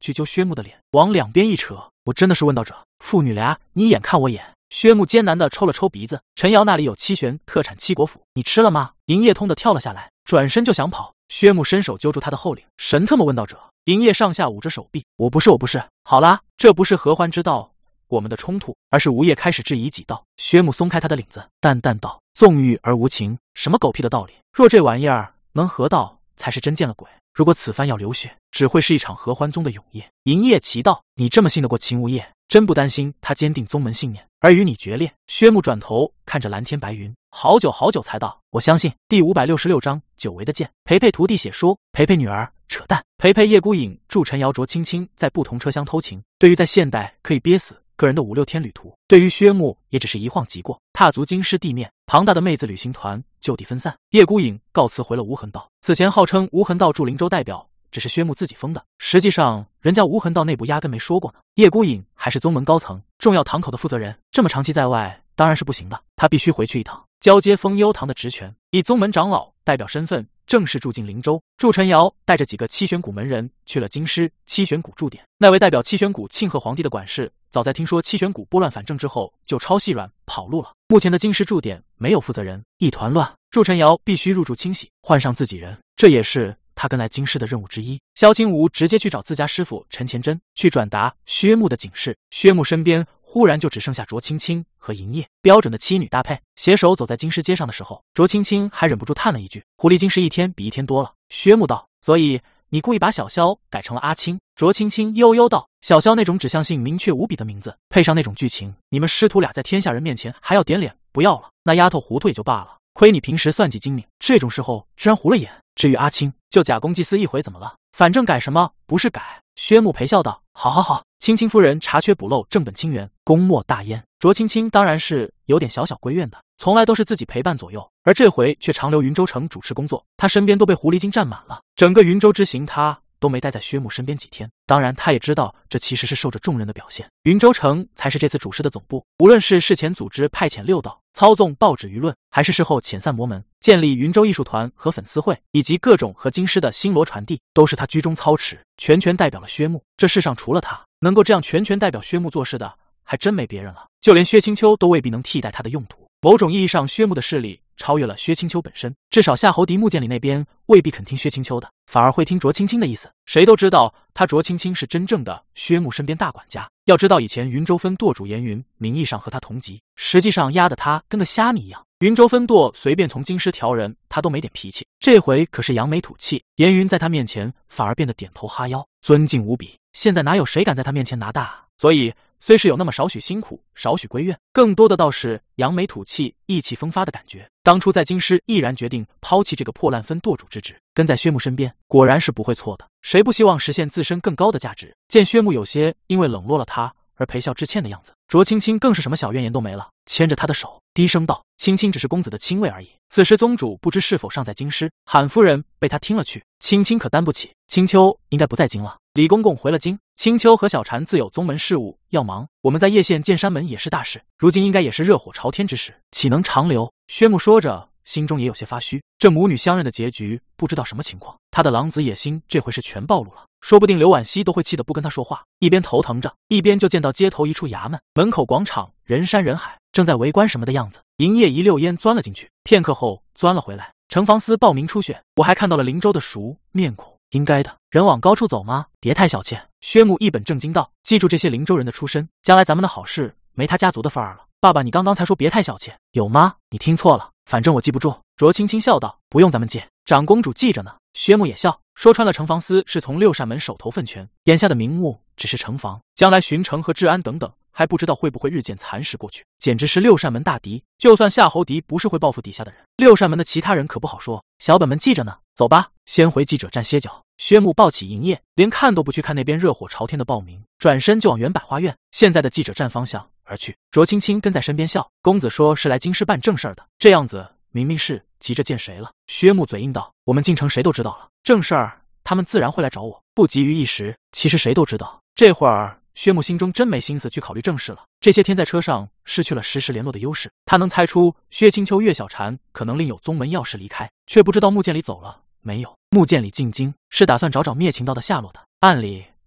去揪薛木的脸，往两边一扯。我真的是问道者，父女俩你眼看我眼。薛木艰难地抽了抽鼻子，陈瑶那里有七玄特产七国府，你吃了吗？银叶通的跳了下来，转身就想跑。薛木伸手揪住他的后领，神特么问道者。银叶上下捂着手臂，我不是我不是。好啦，这不是合欢之道我们的冲突，而是吴叶开始质疑己道。薛木松开他的领子，淡淡道：纵欲而无情，什么狗屁的道理？若这玩意儿能合道，才是真见了鬼。如果此番要流血，只会是一场合欢宗的永夜。银叶奇道：你这么信得过秦无夜，真不担心他坚定宗门信念而与你决裂？薛木转头看着蓝天白云，好久好久才道：我相信。第五百六十六章久违的剑。培培徒弟写书，培培女儿扯淡。培培叶孤影祝陈瑶卓青青在不同车厢偷情，对于在现代可以憋死个人的五六天旅途，对于薛木也只是一晃即过。踏足京师地面，庞大的妹子旅行团就地分散。叶孤影告辞回了无痕道。此前号称无痕道驻灵州代表只是薛木自己封的，实际上人家无痕道内部压根没说过呢。叶孤影还是宗门高层重要堂口的负责人，这么长期在外当然是不行的，他必须回去一趟，交接封幽堂的职权，以宗门长老代表身份正式住进灵州。祝陈瑶带着几个七玄谷门人去了京师七玄谷驻点。那位代表七玄谷庆贺皇帝的管事，早在听说七玄谷拨乱反正之后，就抄细软跑路了。目前的京师驻点没有负责人，一团乱。祝陈瑶必须入驻清洗，换上自己人，这也是他跟来京师的任务之一。萧清武直接去找自家师傅陈前真，去转达薛木的警示。薛木身边忽然就只剩下卓青青和银叶，标准的妻女搭配。携手走在京师街上的时候，卓青青还忍不住叹了一句：狐狸精是一天比一天多了。薛木道：所以你故意把小萧改成了阿青？卓青青悠悠道：小萧那种指向性明确无比的名字，配上那种剧情，你们师徒俩在天下人面前还要点脸？不要了，那丫头糊涂也就罢了，亏你平时算计精明，这种时候居然糊了眼。至于阿青，就假公济私一回怎么了？反正改什么不是改。薛木陪笑道：好好好，青青夫人查缺补漏，正本清源，功莫大焉。卓青青当然是有点小小归怨的，从来都是自己陪伴左右，而这回却常留云州城主持工作，他身边都被狐狸精占满了。整个云州之行他都没待在薛木身边几天，当然他也知道这其实是受着众人的表现。云州城才是这次主事的总部，无论是事前组织派遣六道，操纵报纸舆论，还是事后遣散魔门，建立云州艺术团和粉丝会，以及各种和京师的星罗传递，都是他居中操持，全权代表了薛木。这世上除了他能够这样全权代表薛木做事的，还真没别人了，就连薛青秋都未必能替代他的用途。某种意义上，薛木的势力超越了薛青秋本身，至少夏侯迪、穆剑里那边未必肯听薛青秋的，反而会听卓青青的意思。谁都知道他卓青青是真正的薛木身边大管家。要知道以前云州分舵主严云名义上和他同级，实际上压得他跟个虾米一样。云州分舵随便从京师调人，他都没点脾气，这回可是扬眉吐气，严云在他面前反而变得点头哈腰，尊敬无比。现在哪有谁敢在他面前拿大啊？所以虽是有那么少许辛苦，少许归怨，更多的倒是扬眉吐气、意气风发的感觉。当初在京师毅然决定抛弃这个破烂分舵主之职，跟在薛木身边，果然是不会错的。谁不希望实现自身更高的价值？见薛木有些因为冷落了他而陪笑致歉的样子，卓青青更是什么小怨言都没了，牵着他的手低声道：青青只是公子的亲卫而已。此时宗主不知是否尚在京师，韩夫人被他听了去，青青可担不起。青秋应该不在京了，李公公回了京，青秋和小婵自有宗门事务要忙，我们在叶县建山门也是大事，如今应该也是热火朝天之时，岂能长留？薛木说着心中也有些发虚，这母女相认的结局不知道什么情况，他的狼子野心这回是全暴露了，说不定刘婉熙都会气得不跟他说话。一边头疼着，一边就见到街头一处衙门，门口广场人山人海，正在围观什么的样子。银叶一溜烟钻了进去，片刻后钻了回来。城防司报名初选，我还看到了灵州的熟面孔，应该的。人往高处走吗？别太小气。薛木一本正经道，记住这些灵州人的出身，将来咱们的好事没他家族的份儿了。爸爸，你刚刚才说别太小气，有吗？你听错了，反正我记不住。卓青青笑道，不用咱们记，长公主记着呢。薛木也笑，说穿了城防司是从六扇门手头分权，眼下的名目只是城防，将来巡城和治安等等还不知道会不会日渐蚕食过去，简直是六扇门大敌。就算夏侯迪不是会报复底下的人，六扇门的其他人可不好说。小本们记着呢，走吧，先回记者站歇脚。薛木抱起银叶，连看都不去看那边热火朝天的报名，转身就往原百花苑现在的记者站方向而去。卓青青跟在身边笑，公子说是来京师办正事的，这样子明明是急着见谁了。薛木嘴硬道，我们进城谁都知道了，正事儿他们自然会来找我，不急于一时。其实谁都知道，这会儿薛木心中真没心思去考虑正事了。这些天在车上失去了实时联络的优势，他能猜出薛青秋、岳小婵可能另有宗门要事离开，却不知道穆剑里走了没有。穆剑里进京是打算找找灭秦道的下落的，按理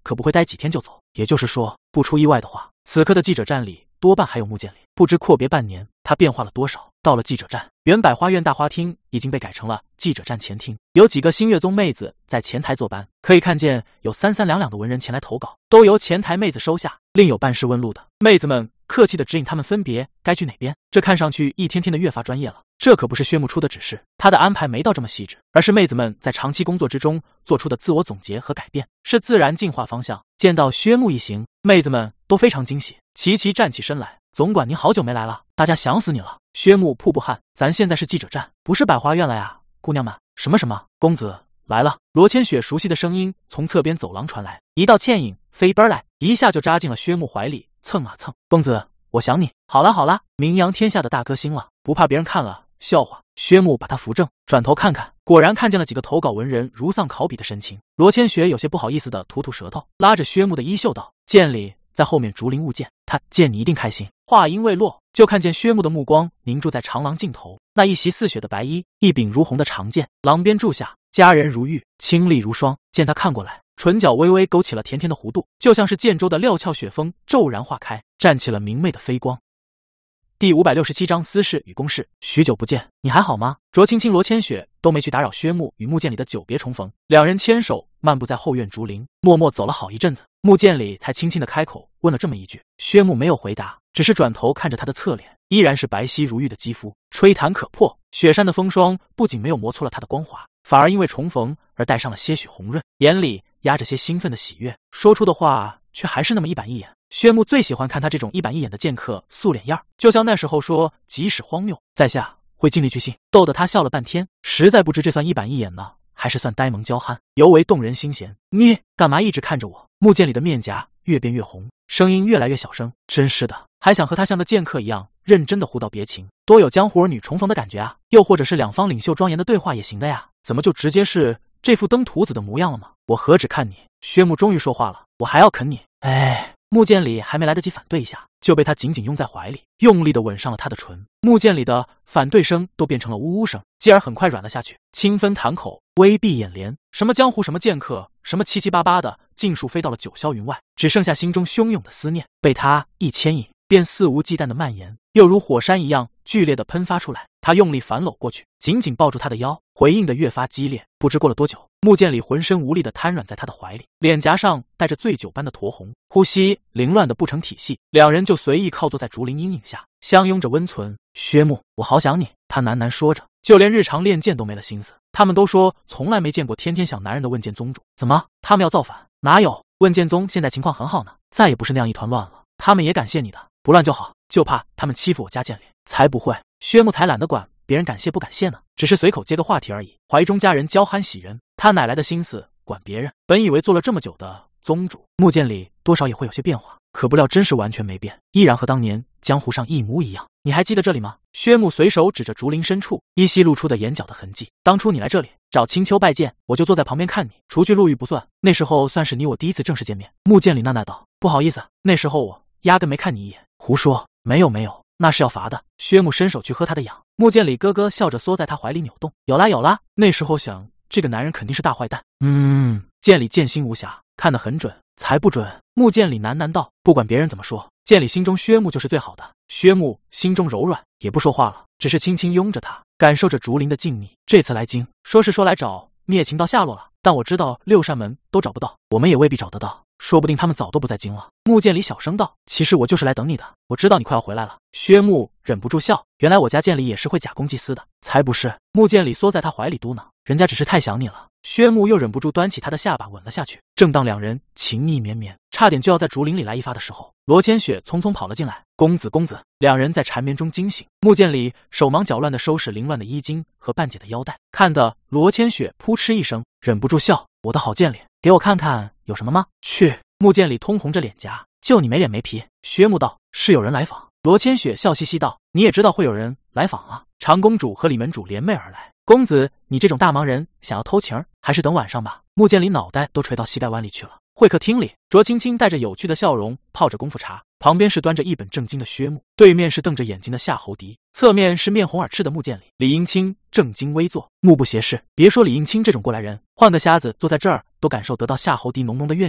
可不会待几天就走。也就是说，不出意外的话，此刻的记者站里多半还有穆建礼。不知阔别半年，他变化了多少。到了记者站，原百花苑大花厅已经被改成了记者站前厅，有几个新月宗妹子在前台坐班，可以看见有三三两两的文人前来投稿，都由前台妹子收下。另有办事问路的妹子们客气地指引他们分别该去哪边，这看上去一天天的越发专业了。这可不是薛木出的指示，他的安排没到这么细致，而是妹子们在长期工作之中做出的自我总结和改变，是自然进化方向。见到薛木一行，妹子们都非常惊喜，齐齐站起身来。总管您好久没来了，大家想死你了。薛木瀑布汗，咱现在是记者站，不是百花苑了呀，姑娘们。什么什么，公子来了。罗千雪熟悉的声音从侧边走廊传来，一道倩影飞奔来，一下就扎进了薛木怀里，蹭啊蹭。公子，我想你。好啦好啦，名扬天下的大歌星了，不怕别人看了笑话。薛木把他扶正，转头看看，果然看见了几个投稿文人如丧考妣的神情。罗千雪有些不好意思的吐吐舌头，拉着薛木的衣袖道：见礼。在后面竹林勿见，他见你一定开心。话音未落，就看见薛木的目光凝住在长廊尽头，那一袭似雪的白衣，一柄如虹的长剑，廊边柱下，佳人如玉，清丽如霜。见他看过来，唇角微微勾起了甜甜的弧度，就像是剑州的料峭雪峰骤然化开，绽起了明媚的飞光。第五百六十七章私事与公事。许久不见，你还好吗？卓青青、罗千雪都没去打扰薛木与穆建礼的久别重逢，两人牵手漫步在后院竹林，默默走了好一阵子。穆建礼才轻轻的开口问了这么一句，薛木没有回答，只是转头看着他的侧脸，依然是白皙如玉的肌肤，吹弹可破。雪山的风霜不仅没有磨挫了他的光滑，反而因为重逢而带上了些许红润，眼里压着些兴奋的喜悦，说出的话却还是那么一板一眼。薛木最喜欢看他这种一板一眼的剑客素脸样，就像那时候说即使荒谬，在下会尽力去信，逗得他笑了半天，实在不知这算一板一眼呢，还是算呆萌娇憨，尤为动人心弦。你干嘛一直看着我？穆建礼的面颊越变越红，声音越来越小声。真是的，还想和他像个剑客一样认真的互道别情，多有江湖儿女重逢的感觉啊！又或者是两方领袖庄严的对话也行的呀，怎么就直接是这副登徒子的模样了吗？我何止看你，薛木终于说话了，我还要啃你。哎。穆建礼还没来得及反对一下，就被他紧紧拥在怀里，用力的吻上了他的唇。穆建礼的反对声都变成了呜呜声，继而很快软了下去，轻分弹口，微闭眼帘，什么江湖，什么剑客，什么七七八八的，尽数飞到了九霄云外，只剩下心中汹涌的思念，被他一牵引，便肆无忌惮的蔓延，又如火山一样剧烈的喷发出来。他用力反搂过去，紧紧抱住他的腰，回应的越发激烈。不知过了多久，穆建礼浑身无力的瘫软在他的怀里，脸颊上带着醉酒般的酡红，呼吸凌乱的不成体系。两人就随意靠坐在竹林阴影下，相拥着温存。薛木，我好想你，他喃喃说着，就连日常练剑都没了心思。他们都说从来没见过天天想男人的问剑宗主，怎么他们要造反？哪有，问剑宗现在情况很好呢，再也不是那样一团乱了。他们也感谢你的，不乱就好，就怕他们欺负我家建礼。才不会，薛木才懒得管别人感谢不感谢呢，只是随口接个话题而已。怀中家人娇憨喜人，他哪来的心思管别人？本以为做了这么久的宗主，穆建礼多少也会有些变化，可不料真是完全没变，依然和当年江湖上一模一样。你还记得这里吗？薛木随手指着竹林深处依稀露出的眼角的痕迹。当初你来这里找青丘拜见，我就坐在旁边看你，除去陆玉不算，那时候算是你我第一次正式见面。穆建礼纳纳道，不好意思，那时候我压根没看你一眼。胡说，没有没有，那是要罚的。薛木伸手去喝他的痒，穆建礼咯咯笑着缩在他怀里扭动，有啦有啦，那时候想这个男人肯定是大坏蛋。嗯，建礼剑心无瑕，看得很准。才不准！穆建礼喃喃道，不管别人怎么说，建礼心中薛木就是最好的。薛木心中柔软，也不说话了，只是轻轻拥着他，感受着竹林的静谧。这次来京，说是说来找灭秦道下落了，但我知道六扇门都找不到，我们也未必找得到，说不定他们早都不在京了。穆建礼小声道，其实我就是来等你的，我知道你快要回来了。薛木忍不住笑，原来我家建礼也是会假公济私的。才不是！穆建礼缩在他怀里嘟囔，人家只是太想你了。薛木又忍不住端起他的下巴吻了下去。正当两人情意绵绵，差点就要在竹林里来一发的时候，罗千雪匆匆跑了进来。公子公子！两人在缠绵中惊醒，穆建礼手忙脚乱地收拾凌乱的衣襟和半解的腰带，看得罗千雪扑哧一声，忍不住笑，我的好建礼，给我看看有什么吗？去！穆建礼通红着脸颊，就你没脸没皮。薛木道，是有人来访。罗千雪笑嘻嘻道，你也知道会有人来访啊。长公主和李门主联袂而来，公子你这种大忙人想要偷情儿，还是等晚上吧。穆建礼脑袋都垂到膝盖弯里去了。会客厅里，卓青青带着有趣的笑容泡着功夫茶，旁边是端着一本正经的薛木，对面是瞪着眼睛的夏侯迪，侧面是面红耳赤的穆建礼。李英清正襟危坐，目不斜视。别说李英清这种过来人，换个瞎子坐在这儿都感受得到夏侯迪浓浓的怨念和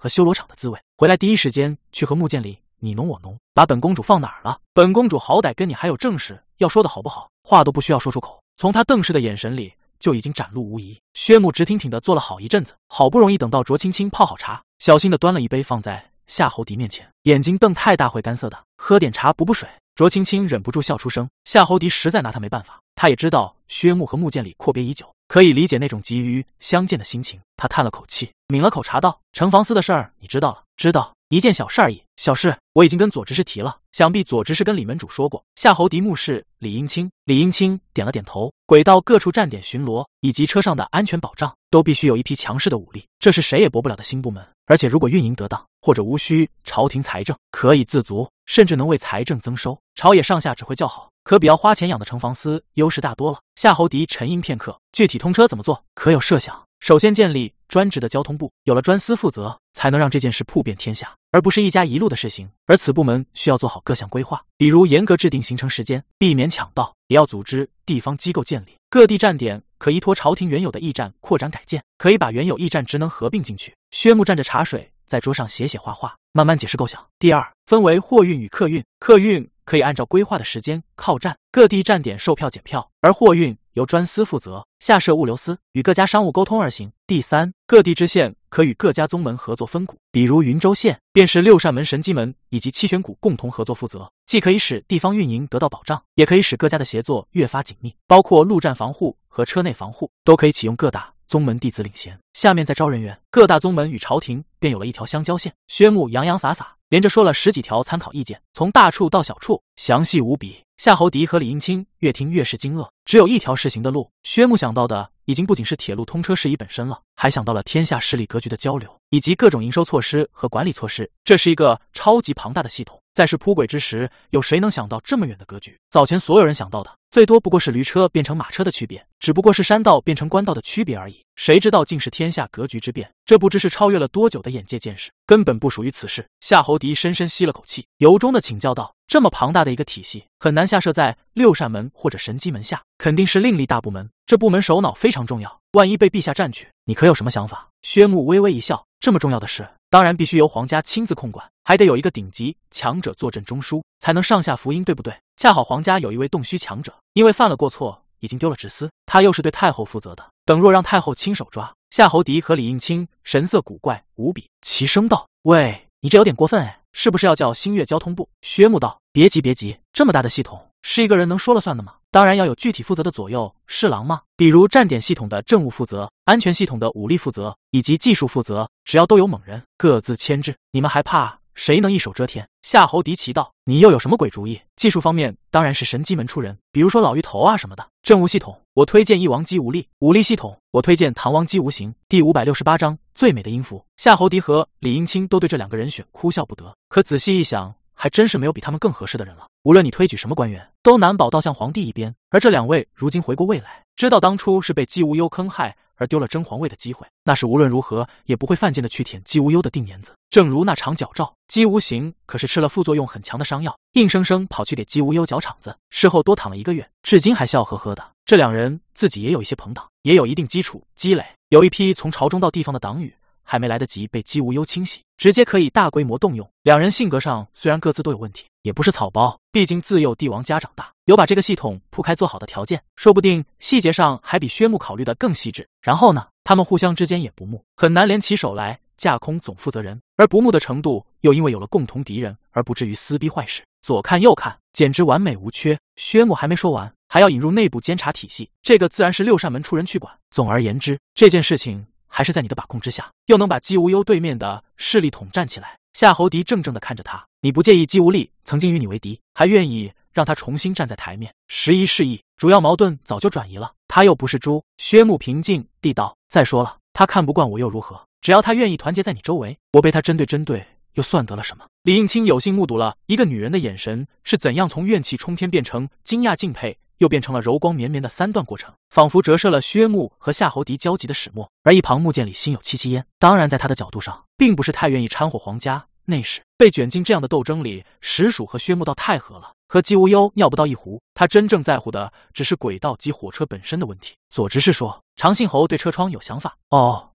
和修罗场的滋味。回来第一时间去和穆建里你侬我侬，把本公主放哪儿了？本公主好歹跟你还有正事要说的好不好？话都不需要说出口，从他瞪视的眼神里就已经展露无遗。薛木直挺挺的坐了好一阵子，好不容易等到卓青青泡好茶，小心的端了一杯放在夏侯迪面前，眼睛瞪太大会干涩的，喝点茶补补水。卓青青忍不住笑出声，夏侯迪实在拿他没办法，他也知道薛木和穆建里阔别已久，可以理解那种急于相见的心情。他叹了口气，抿了口茶道：城防司的事儿你知道了？知道，一件小事而已。小事，我已经跟左执事提了，想必左执事跟李门主说过。夏侯迪目视李英清，李英清点了点头。轨道各处站点巡逻以及车上的安全保障都必须有一批强势的武力，这是谁也驳不了的新部门。而且如果运营得当，或者无需朝廷财政，可以自足，甚至能为财政增收，朝野上下只会较好。可比要花钱养的城防司优势大多了。夏侯迪沉吟片刻，具体通车怎么做，可有设想？首先建立专职的交通部，有了专司负责，才能让这件事铺遍天下，而不是一家一路的事情。而此部门需要做好各项规划，比如严格制定行程时间，避免抢道，也要组织地方机构建立各地站点，可依托朝廷原有的驿站扩展改建，可以把原有驿站职能合并进去。薛木蘸着茶水，在桌上写写画画，慢慢解释构想。第二，分为货运与客运，客运可以按照规划的时间靠站，各地站点售票检票，而货运由专司负责，下设物流司，与各家商务沟通而行。第三，各地支线可与各家宗门合作分股，比如云州县便是六扇门、神机门以及七玄谷共同合作负责，既可以使地方运营得到保障，也可以使各家的协作越发紧密，包括陆战防护和车内防护都可以启用各大宗门弟子领衔。下面再招人员，各大宗门与朝廷便有了一条相交线。薛木洋洋洒洒连着说了十几条参考意见，从大处到小处，详细无比。夏侯迪和李英清越听越是惊愕，只有一条实行的路。薛木想到的已经不仅是铁路通车事宜本身了，还想到了天下势力格局的交流，以及各种营收措施和管理措施。这是一个超级庞大的系统，在是铺轨之时，有谁能想到这么远的格局？早前所有人想到的，最多不过是驴车变成马车的区别，只不过是山道变成官道的区别而已。谁知道竟是天下格局之变，这不知是超越了多久的眼界见识，根本不属于此事。夏侯迪深深吸了口气，由衷的请教道：这么庞大的一个体系，很难下设在六扇门或者神机门下，肯定是另立大部门，这部门首脑非常重要，万一被陛下占去，你可有什么想法？薛木微微一笑，这么重要的事，当然必须由皇家亲自控管，还得有一个顶级强者坐镇中枢，才能上下福音，对不对？恰好皇家有一位洞虚强者，因为犯了过错，已经丢了职司，他又是对太后负责的，等若让太后亲手抓。夏侯迪和李应清神色古怪无比，齐声道：喂，你这有点过分哎，是不是要叫星月交通部？薛木道：别急别急，这么大的系统，是一个人能说了算的吗？当然要有具体负责的左右侍郎嘛，比如站点系统的政务负责，安全系统的武力负责，以及技术负责，只要都有猛人，各自牵制，你们还怕谁能一手遮天？夏侯迪奇道：你又有什么鬼主意？技术方面当然是神机门出人，比如说老鱼头啊什么的。政务系统我推荐一王姬无力，武力系统我推荐唐王姬无形。第五百六十八章最美的音符。夏侯迪和李英清都对这两个人选哭笑不得，可仔细一想，还真是没有比他们更合适的人了。无论你推举什么官员，都难保倒向皇帝一边，而这两位如今回过味来，知道当初是被姬无忧坑害而丢了争皇位的机会，那是无论如何也不会犯贱的去舔姬无忧的定言子。正如那场矫诏，姬无形可是吃了副作用很强的伤药，硬生生跑去给姬无忧绞场子，事后多躺了一个月，至今还笑呵呵的。这两人自己也有一些朋党，也有一定基础积累，有一批从朝中到地方的党羽，还没来得及被姬无忧清洗，直接可以大规模动用。两人性格上虽然各自都有问题，也不是草包，毕竟自幼帝王家长大，有把这个系统铺开做好的条件，说不定细节上还比薛木考虑的更细致。然后呢，他们互相之间也不睦，很难联起手来架空总负责人，而不睦的程度又因为有了共同敌人而不至于撕逼坏事，左看右看简直完美无缺。薛木还没说完，还要引入内部监察体系，这个自然是六扇门出人去管。总而言之，这件事情还是在你的把控之下，又能把姬无忧对面的势力统战起来。夏侯迪怔怔地看着他，你不介意姬无力曾经与你为敌，还愿意让他重新站在台面，时移世易，主要矛盾早就转移了，他又不是猪。薛木平静地道，再说了，他看不惯我又如何？只要他愿意团结在你周围，我被他针对针对又算得了什么？李应清有幸目睹了一个女人的眼神是怎样从怨气冲天变成惊讶敬佩，又变成了柔光绵绵的三段过程，仿佛折射了薛木和夏侯迪交集的始末。而一旁穆建里心有戚戚焉，当然在他的角度上，并不是太愿意掺和皇家内事，被卷进这样的斗争里，实属和薛木道太合了，和姬无忧尿不到一壶。他真正在乎的只是轨道及火车本身的问题。左执事说，长信侯对车窗有想法。哦，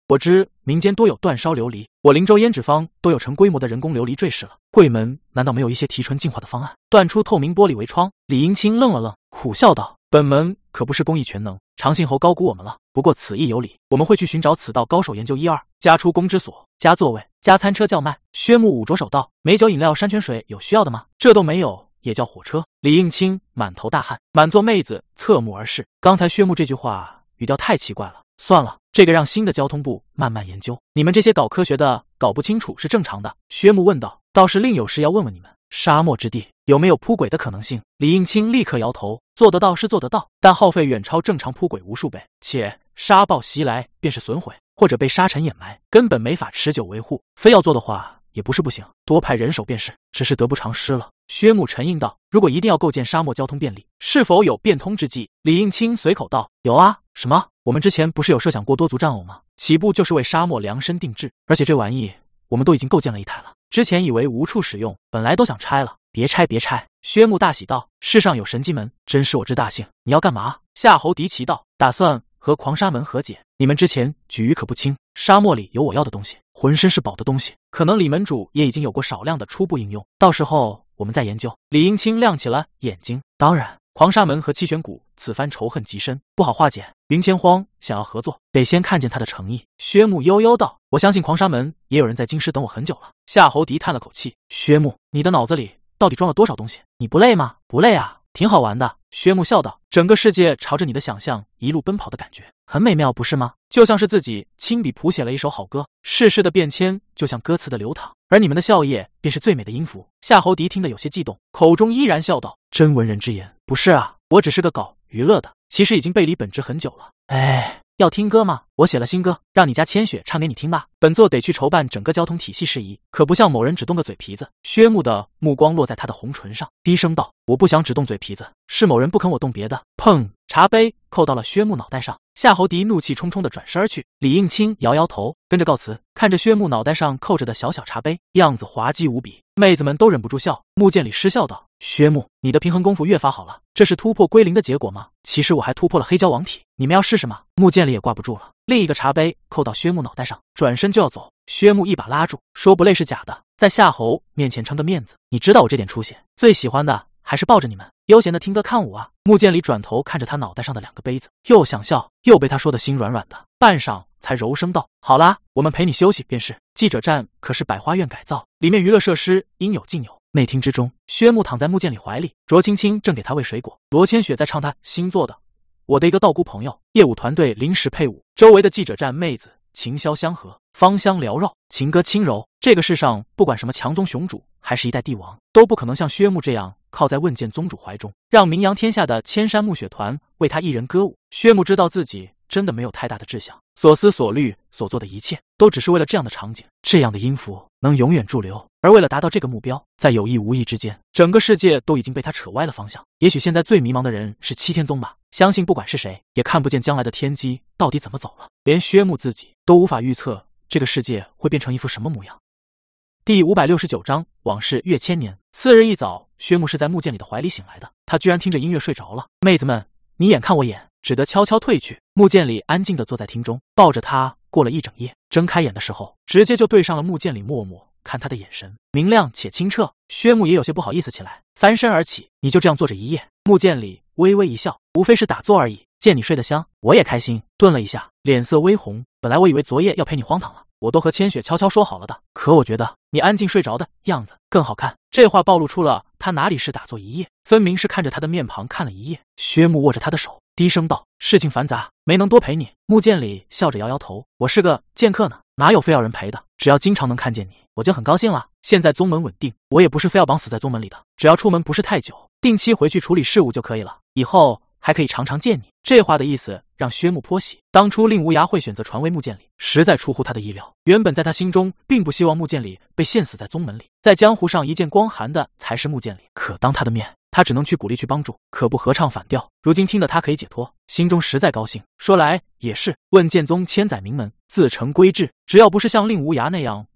我知民间多有煅烧琉璃，我灵州胭脂坊都有成规模的人工琉璃坠饰了，贵门难道没有一些提纯净化的方案？断出透明玻璃为窗。李英清愣了愣，苦笑道：本门可不是工艺全能，长信侯高估我们了。不过此意有理，我们会去寻找此道高手研究一二，加出宫之所，加座位，加餐车叫卖。薛木捂着手道：美酒饮料山泉水有需要的吗？这都没有也叫火车？李应清满头大汗，满座妹子侧目而视。刚才薛木这句话语调太奇怪了，算了，这个让新的交通部慢慢研究。你们这些搞科学的搞不清楚是正常的。薛木问道：倒是另有事要问问你们，沙漠之地有没有扑轨的可能性？李应清立刻摇头，做得到是做得到，但耗费远超正常扑轨无数倍，且沙暴袭来便是损毁，或者被沙尘掩埋，根本没法持久维护。非要做的话也不是不行，多派人手便是，只是得不偿失了。薛木沉应道：如果一定要构建沙漠交通便利，是否有变通之计？李应清随口道：有啊。什么？我们之前不是有设想过多足战偶吗？起步就是为沙漠量身定制，而且这玩意我们都已经构建了一台了，之前以为无处使用，本来都想拆了。别拆别拆。薛木大喜道：世上有神机门，真是我之大幸。你要干嘛？夏侯迪奇道：打算和狂沙门和解。你们之前举于可不轻，沙漠里有我要的东西，浑身是宝的东西，可能李门主也已经有过少量的初步应用，到时候我们再研究。李英清亮起了眼睛，当然狂沙门和七玄谷此番仇恨极深，不好化解。云千荒想要合作，得先看见他的诚意。薛木悠悠道：我相信狂沙门也有人在京师等我很久了。夏侯迪叹了口气：薛木，你的脑子里到底装了多少东西？你不累吗？不累啊，挺好玩的。薛木笑道：整个世界朝着你的想象一路奔跑的感觉，很美妙，不是吗？就像是自己亲笔谱写了一首好歌，世事的变迁就像歌词的流淌，而你们的笑靥便是最美的音符。夏侯迪听得有些激动，口中依然笑道：真文人之言。不是啊，我只是个搞娱乐的，其实已经背离本职很久了。哎，要听歌吗？我写了新歌，让你家千雪唱给你听吧。本座得去筹办整个交通体系事宜，可不像某人只动个嘴皮子。薛木的目光落在他的红唇上，低声道：我不想只动嘴皮子，是某人不肯我动别的。砰！茶杯扣到了薛木脑袋上，夏侯迪怒气冲冲的转身而去。李应清摇摇头，跟着告辞。看着薛木脑袋上扣着的小小茶杯，样子滑稽无比，妹子们都忍不住笑。穆剑里失笑道：薛木，你的平衡功夫越发好了，这是突破归零的结果吗？其实我还突破了黑胶王体，你们要试试吗？穆剑里也挂不住了，另一个茶杯扣到薛木脑袋上，转身就要走。薛木一把拉住，说不累是假的，在夏侯面前撑个面子，你知道我这点出息，最喜欢的还是抱着你们悠闲的听歌看舞啊。穆剑里转头看着他脑袋上的两个杯子，又想笑又被他说的心软软的，半晌才柔声道：好啦，我们陪你休息便是。记者站可是百花院改造，里面娱乐设施应有尽有。内厅之中，薛木躺在穆剑里怀里，卓青青正给他喂水果，罗千雪在唱他新做的我的一个道姑朋友，业务团队临时配舞，周围的记者站妹子琴箫相和，芳香缭绕，情歌轻柔。这个世上不管什么强宗雄主还是一代帝王，都不可能像薛木这样靠在问剑宗主怀中，让名扬天下的千山暮雪团为他一人歌舞。薛木知道自己真的没有太大的志向，所思所虑所做的一切都只是为了这样的场景，这样的音符能永远驻留。而为了达到这个目标，在有意无意之间，整个世界都已经被他扯歪了方向。也许现在最迷茫的人是七天宗吧，相信不管是谁也看不见将来的天机到底怎么走了，连薛木自己都无法预测这个世界会变成一副什么模样。第五百六十九章往事越千年。次日一早，薛木是在穆剑里的怀里醒来的，他居然听着音乐睡着了。妹子们，你眼看我眼，只得悄悄退去。穆剑里安静地坐在厅中，抱着他过了一整夜。睁开眼的时候，直接就对上了穆剑里默默看他的眼神，明亮且清澈。薛木也有些不好意思起来，翻身而起：你就这样坐着一夜？穆剑里微微一笑：无非是打坐而已，见你睡得香，我也开心。顿了一下，脸色微红，本来我以为昨夜要陪你荒唐了，我都和千雪悄悄说好了的，可我觉得你安静睡着的样子更好看。这话暴露出了他哪里是打坐一夜，分明是看着他的面庞看了一夜。薛木握着他的手，低声道：事情繁杂，没能多陪你。穆剑里笑着摇摇头：我是个剑客呢，哪有非要人陪的，只要经常能看见你，我就很高兴了。现在宗门稳定，我也不是非要绑死在宗门里的，只要出门不是太久，定期回去处理事务就可以了，以后还可以常常见你。这话的意思让薛木颇喜，当初令无涯会选择传位穆剑里，实在出乎他的意料。原本在他心中并不希望穆剑里被陷死在宗门里，在江湖上一见光寒的才是穆剑里，可当他的面，他只能去鼓励去帮助，可不合唱反调。如今听得他可以解脱，心中实在高兴。说来也是，问剑宗千载名门，自成规制，只要不是像令无涯那样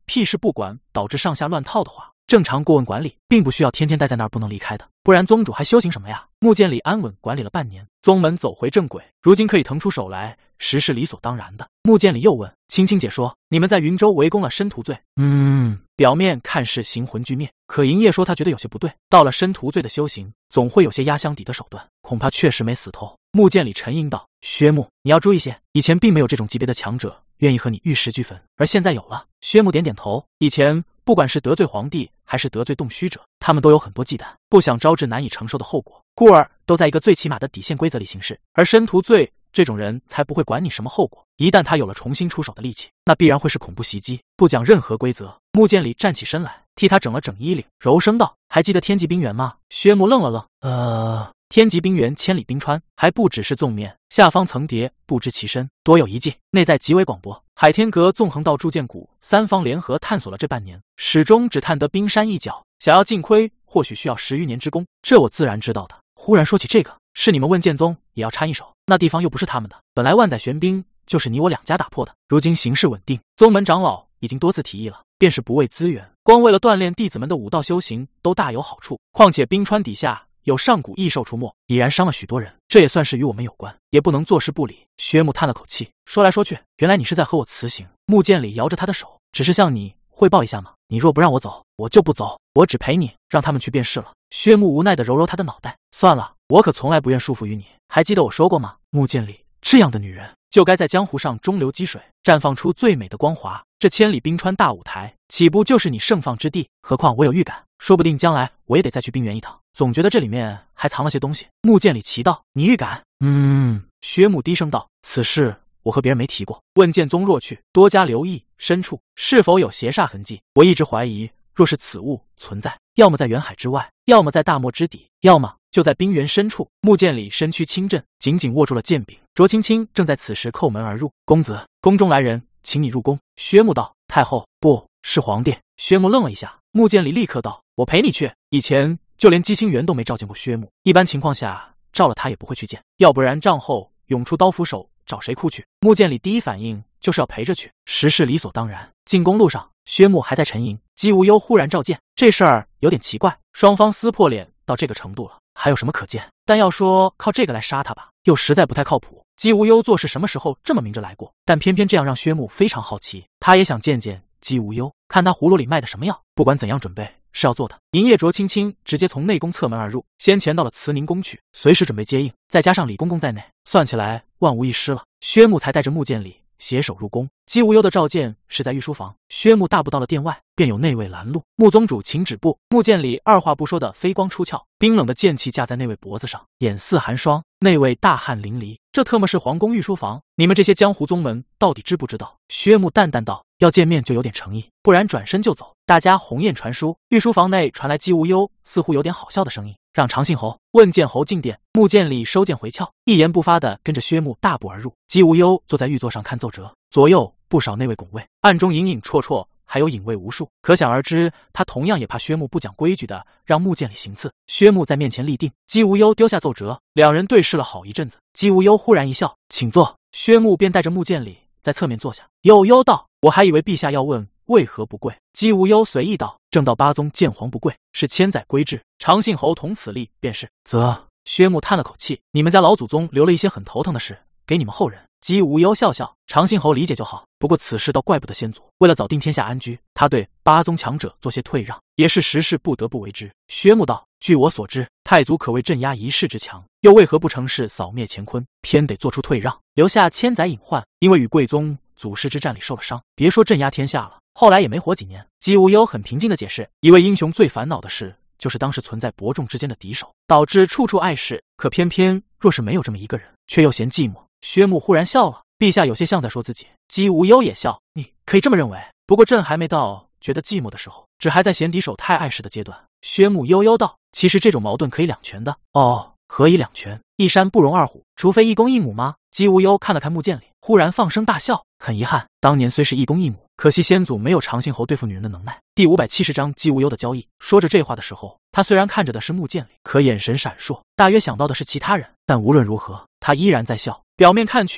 屁事不管，导致上下乱套的话，正常过问管理并不需要天天待在那儿不能离开的，不然宗主还修行什么呀？穆建礼安稳管理了半年，宗门走回正轨，如今可以腾出手来，实是理所当然的。穆建礼又问青青姐说，你们在云州围攻了申屠罪，嗯，表面看是行魂俱灭，可银叶说他觉得有些不对，到了申屠罪的修行，总会有些压箱底的手段，恐怕确实没死透。穆建礼沉吟道，薛穆，你要注意些，以前并没有这种级别的强者愿意和你玉石俱焚，而现在有了。薛穆点点头，以前不管是得罪皇帝还是得罪洞虚者，他们都有很多忌惮，不想招致难以承受的后果，故而都在一个最起码的底线规则里行事。而申屠罪这种人才不会管你什么后果，一旦他有了重新出手的力气，那必然会是恐怖袭击，不讲任何规则。穆建礼站起身来，替他整了整衣领，柔声道，还记得天极冰原吗？薛穆愣了愣，呃天极冰原千里冰川，还不只是纵面，下方层叠，不知其深，多有一计，内在极为广博。海天阁、纵横道、铸剑谷三方联合探索了这半年，始终只探得冰山一角，想要尽窥，或许需要十余年之功，这我自然知道的。忽然说起这个，是你们问剑宗也要掺一手，那地方又不是他们的，本来万载玄冰就是你我两家打破的，如今形势稳定，宗门长老已经多次提议了，便是不为资源，光为了锻炼弟子们的武道修行都大有好处，况且冰川底下有上古异兽出没，已然伤了许多人，这也算是与我们有关，也不能坐视不理。薛穆叹了口气，说来说去，原来你是在和我辞行。穆建礼摇着他的手，只是向你汇报一下嘛，你若不让我走，我就不走，我只陪你，让他们去便是了。薛穆无奈地揉揉他的脑袋，算了，我可从来不愿束缚于你，还记得我说过吗？穆建礼，这样的女人就该在江湖上中流击水，绽放出最美的光华，这千里冰川大舞台岂不就是你盛放之地？何况我有预感，说不定将来我也得再去冰原一趟，总觉得这里面还藏了些东西。穆建礼奇道，你预感？嗯。薛穆低声道，此事我和别人没提过，问剑宗若去，多加留意深处是否有邪煞痕迹，我一直怀疑，若是此物存在，要么在远海之外，要么在大漠之底，要么就在冰原深处。穆建礼身躯轻震，紧紧握住了剑柄。卓青青正在此时叩门而入，公子，宫中来人，请你入宫。薛穆道，太后，不是皇帝。薛穆愣了一下，穆建礼立刻道，我陪你去。以前就连姬清源都没召见过薛穆，一般情况下召了他也不会去见，要不然帐后涌出刀斧手，找谁哭去？穆建礼第一反应就是要陪着去，实是理所当然。进宫路上，薛穆还在沉吟，姬无忧忽然召见，这事儿有点奇怪，双方撕破脸到这个程度了，还有什么可见？但要说靠这个来杀他吧，又实在不太靠谱。姬无忧做事什么时候这么明着来过？但偏偏这样让薛穆非常好奇，他也想见见姬无忧，看他葫芦里卖的什么药。不管怎样，准备是要做的。银叶卓青青直接从内宫侧门而入，先前到了慈宁宫去，随时准备接应，再加上李公公在内，算起来万无一失了。薛穆才带着穆建礼携手入宫。姬无忧的召见是在御书房，薛穆大步到了殿外，便有内卫拦路。穆宗主请止步。穆建礼二话不说的飞光出鞘，冰冷的剑气架在内卫脖子上，眼似寒霜。内卫大汗淋漓，这特么是皇宫御书房，你们这些江湖宗门到底知不知道？薛穆淡淡道，要见面就有点诚意，不然转身就走。大家鸿雁传书，御书房内传来姬无忧似乎有点好笑的声音，让长信侯、问剑侯进殿。穆建礼收剑回鞘，一言不发的跟着薛穆大步而入。姬无忧坐在御座上看奏折，左右不少内卫拱卫，暗中隐隐绰绰，还有隐卫无数，可想而知，他同样也怕薛穆不讲规矩的让穆建礼行刺。薛穆在面前立定，姬无忧丢下奏折，两人对视了好一阵子。姬无忧忽然一笑，请坐。薛穆便带着穆建礼在侧面坐下。悠悠道，我还以为陛下要问为何不跪。姬无忧随意道，正道八宗见皇不跪，是千载规制，长信侯同此例便是。则薛穆叹了口气，你们家老祖宗留了一些很头疼的事给你们后人。姬无忧笑笑，长信侯理解就好，不过此事倒怪不得先祖，为了早定天下安居，他对八宗强者做些退让，也是时事不得不为之。薛穆道，据我所知，太祖可谓镇压一世之强，又为何不成事扫灭乾坤，偏得做出退让，留下千载隐患？因为与贵宗祖师之战里受了伤，别说镇压天下了，后来也没活几年。姬无忧很平静的解释，一位英雄最烦恼的事就是当时存在伯仲之间的敌手，导致处处碍事，可偏偏若是没有这么一个人，却又嫌寂寞。薛穆忽然笑了，陛下有些像在说自己。姬无忧也笑，你可以这么认为，不过朕还没到觉得寂寞的时候，只还在嫌敌手太碍事的阶段。薛穆悠悠道，其实这种矛盾可以两全的。哦，何以两全？一山不容二虎，除非一公一母吗？姬无忧看了看穆建礼，忽然放声大笑，很遗憾，当年虽是一公一母，可惜先祖没有长信侯对付女人的能耐。第五百七十章姬无忧的交易。说着这话的时候，他虽然看着的是穆建礼，可眼神闪烁，大约想到的是其他人，但无论如何他依然在笑，表面看去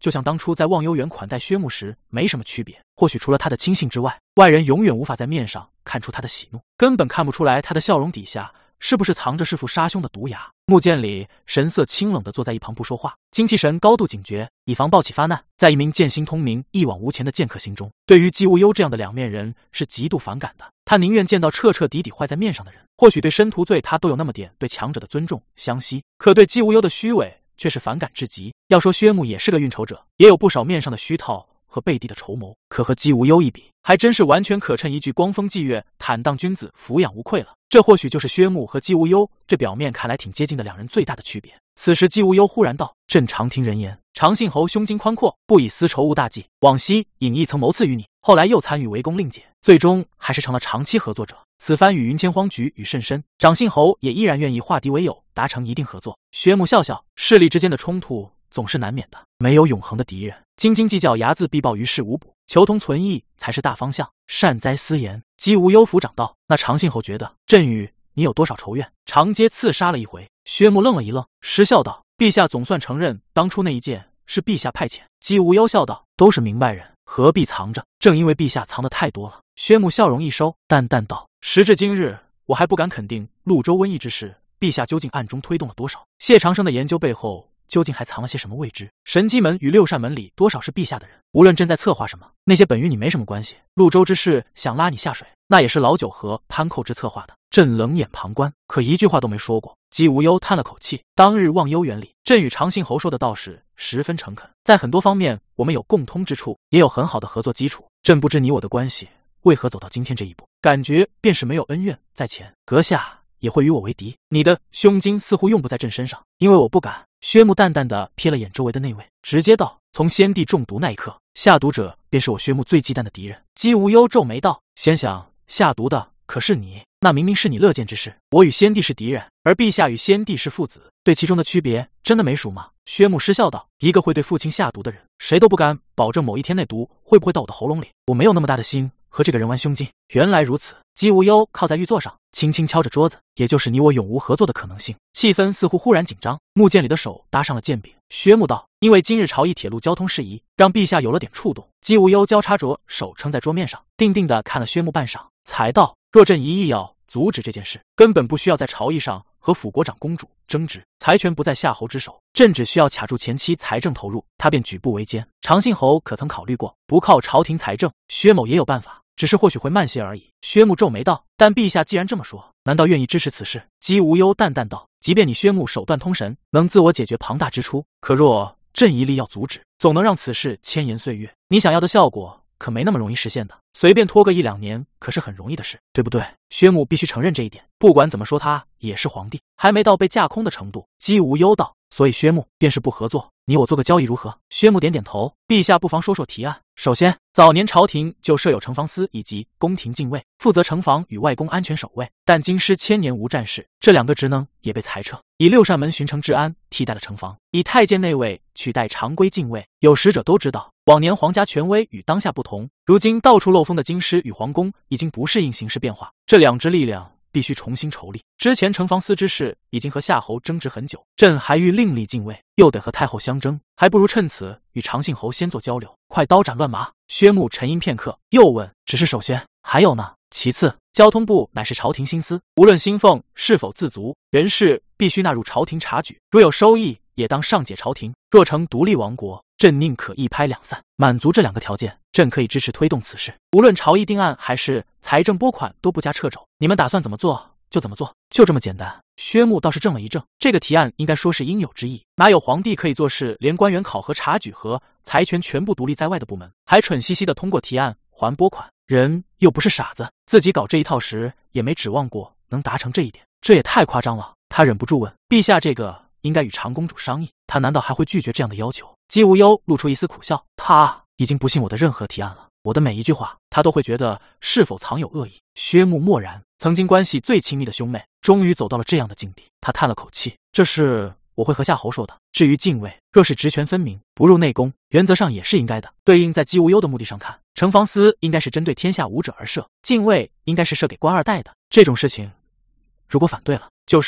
就像当初在忘忧园款待薛木时没什么区别。或许除了他的亲信之外，外人永远无法在面上看出他的喜怒，根本看不出来他的笑容底下是不是藏着弑父杀兄的毒牙。木剑里神色清冷地坐在一旁不说话，精气神高度警觉，以防暴起发难。在一名剑心通明、一往无前的剑客心中，对于姬无忧这样的两面人是极度反感的。他宁愿见到彻彻底底坏在面上的人。或许对申屠罪他都有那么点对强者的尊重相惜，可对姬无忧的虚伪却是反感至极。要说薛木也是个运筹者，也有不少面上的虚套和背地的筹谋，可和姬无忧一比，还真是完全可称一句光风霁月，坦荡君子，俯仰无愧了。这或许就是薛木和姬无忧这表面看来挺接近的两人最大的区别。此时姬无忧忽然道：“朕常听人言，长信侯胸襟宽阔，不以私仇误大计。往昔尹义曾谋刺于你，后来又参与围攻令姐，最终还是成了长期合作者。此番与云千荒局与甚深，长信侯也依然愿意化敌为友，达成一定合作。”薛木笑笑，势力之间的冲突总是难免的，没有永恒的敌人，斤斤计较，睚眦必报，于事无补，求同存异才是大方向，善哉私言。姬无忧抚掌道：“那长信侯觉得朕与你有多少仇怨？长街刺杀了一回。”薛木愣了一愣，失笑道：“陛下总算承认当初那一件是陛下派遣。”姬无忧笑道：“都是明白人，何必藏着？正因为陛下藏的太多了。”薛木笑容一收，淡淡道：“时至今日，我还不敢肯定潞州瘟疫之事，陛下究竟暗中推动了多少？谢长生的研究背后究竟还藏了些什么未知？神机门与六扇门里多少是陛下的人？无论朕在策划什么，那些本与你没什么关系。潞州之事想拉你下水，那也是老九和潘寇之策划的，朕冷眼旁观，可一句话都没说过。”姬无忧叹了口气：“当日忘忧园里，朕与长信侯说的倒是十分诚恳，在很多方面我们有共通之处，也有很好的合作基础。朕不知你我的关系为何走到今天这一步，感觉便是没有恩怨在前，阁下也会与我为敌。你的胸襟似乎用不在朕身上，因为我不敢。”薛木淡淡的瞥了眼周围的那位，直接道：“从先帝中毒那一刻，下毒者便是我薛木最忌惮的敌人。”姬无忧皱眉道：“先想下毒的可是你，那明明是你乐见之事。我与先帝是敌人，而陛下与先帝是父子，对其中的区别真的没数吗？”薛木失笑道：“一个会对父亲下毒的人，谁都不敢保证某一天那毒会不会到我的喉咙里。我没有那么大的心和这个人玩胸襟。”原来如此。姬无忧靠在玉座上，轻轻敲着桌子，也就是你我永无合作的可能性。气氛似乎忽然紧张，木剑里的手搭上了剑柄。薛木道：“因为今日朝议铁路交通事宜，让陛下有了点触动。”姬无忧交叉着手撑在桌面上，定定的看了薛木半晌，才道：“若朕一意要阻止这件事，根本不需要在朝议上和辅国长公主争执，财权不在夏侯之手，朕只需要卡住前期财政投入，他便举步维艰。长信侯可曾考虑过不靠朝廷财政？薛某也有办法，只是或许会慢些而已。”薛木皱眉道：“但陛下既然这么说，难道愿意支持此事？”姬无忧淡淡道：“即便你薛木手段通神，能自我解决庞大支出，可若朕一力要阻止，总能让此事千年岁月。你想要的效果可没那么容易实现的，随便拖个一两年可是很容易的事，对不对？”薛木必须承认这一点，不管怎么说他也是皇帝，还没到被架空的程度。姬无忧道：“所以薛木便是不合作，你我做个交易如何？”薛木点点头：“陛下不妨说说提案。首先，早年朝廷就设有城防司以及宫廷禁卫，负责城防与外宫安全守卫，但京师千年无战事，这两个职能也被裁撤，以六扇门巡城治安替代了城防，以太监内卫取代常规禁卫。有识者都知道，往年皇家权威与当下不同，如今到处漏风的京师与皇宫已经不适应形势变化，这两支力量必须重新筹力。之前城防司之事已经和夏侯争执很久，朕还欲另立禁卫，又得和太后相争，还不如趁此与长信侯先做交流，快刀斩乱麻。”薛木沉吟片刻，又问：“只是首先还有呢？”其次，交通部乃是朝廷新司，无论薪俸是否自足，人事必须纳入朝廷察举，若有收益也当上解朝廷。若成独立王国，朕宁可一拍两散。满足这两个条件，朕可以支持推动此事，无论朝议定案还是财政拨款都不加掣肘。你们打算怎么做就怎么做，就这么简单。薛木倒是怔了一怔，这个提案应该说是应有之义，哪有皇帝可以做事连官员考核察举和财权全部独立在外的部门，还蠢兮兮的通过提案还拨款？人又不是傻子，自己搞这一套时也没指望过能达成这一点，这也太夸张了。他忍不住问：“陛下，这个应该与长公主商议，他难道还会拒绝这样的要求？”姬无忧露出一丝苦笑：“他已经不信我的任何提案了，我的每一句话他都会觉得是否藏有恶意。”薛木默然，曾经关系最亲密的兄妹终于走到了这样的境地，他叹了口气：“这事我会和夏侯说的。至于禁卫，若是职权分明，不入内宫，原则上也是应该的。对应在姬无忧的目的上看，城防司应该是针对天下武者而设，禁卫应该是设给官二代的。这种事情如果反对了，就是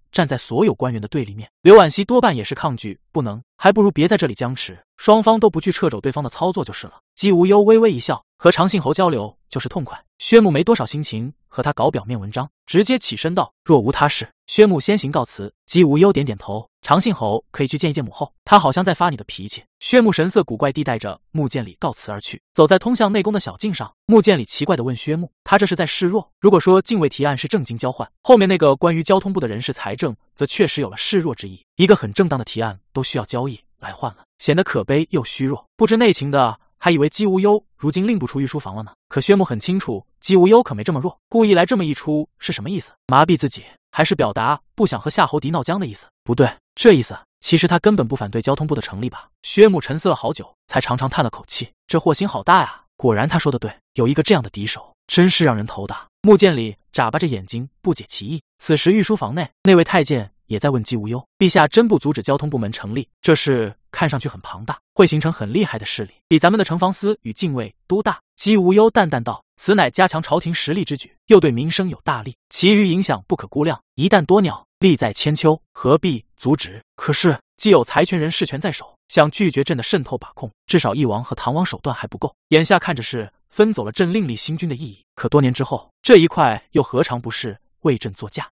站在所有官员的对立面。刘婉熙多半也是抗拒，不能，还不如别在这里僵持，双方都不去掣肘对方的操作就是了。姬无忧微微一笑，和长信侯交流就是痛快。薛木没多少心情和他搞表面文章，直接起身道：若无他事，薛木先行告辞。姬无忧点点头，长信侯可以去见一见母后，他好像在发你的脾气。薛木神色古怪地带着穆建礼告辞而去，走在通向内宫的小径上，穆建礼奇怪地问薛木，他这是在示弱？如果说禁卫提案是正经交换，后面那个关于交通部的人事财政则确实有了示弱之意，一个很正当的提案都需要交易来换了，显得可悲又虚弱。不知内情的还以为姬无忧如今另不出御书房了呢。可薛木很清楚，姬无忧可没这么弱，故意来这么一出是什么意思？麻痹自己，还是表达不想和夏侯迪闹僵的意思？不对，这意思其实他根本不反对交通部的成立吧？薛木沉思了好久，才长长叹了口气，这祸心好大呀！果然他说的对，有一个这样的敌手，真是让人头大。穆建礼眨巴着眼睛，不解其意。此时御书房内，那位太监也在问姬无忧，陛下真不阻止交通部门成立？这事看上去很庞大，会形成很厉害的势力，比咱们的城防司与禁卫都大。姬无忧淡淡道，此乃加强朝廷实力之举，又对民生有大利，其余影响不可估量，一旦多鸟，利在千秋，何必阻止？可是既有财权人事权在手，想拒绝朕的渗透把控，至少翼王和唐王手段还不够，眼下看着是分走了朕另立新君的意义，可多年之后，这一块又何尝不是为朕作嫁？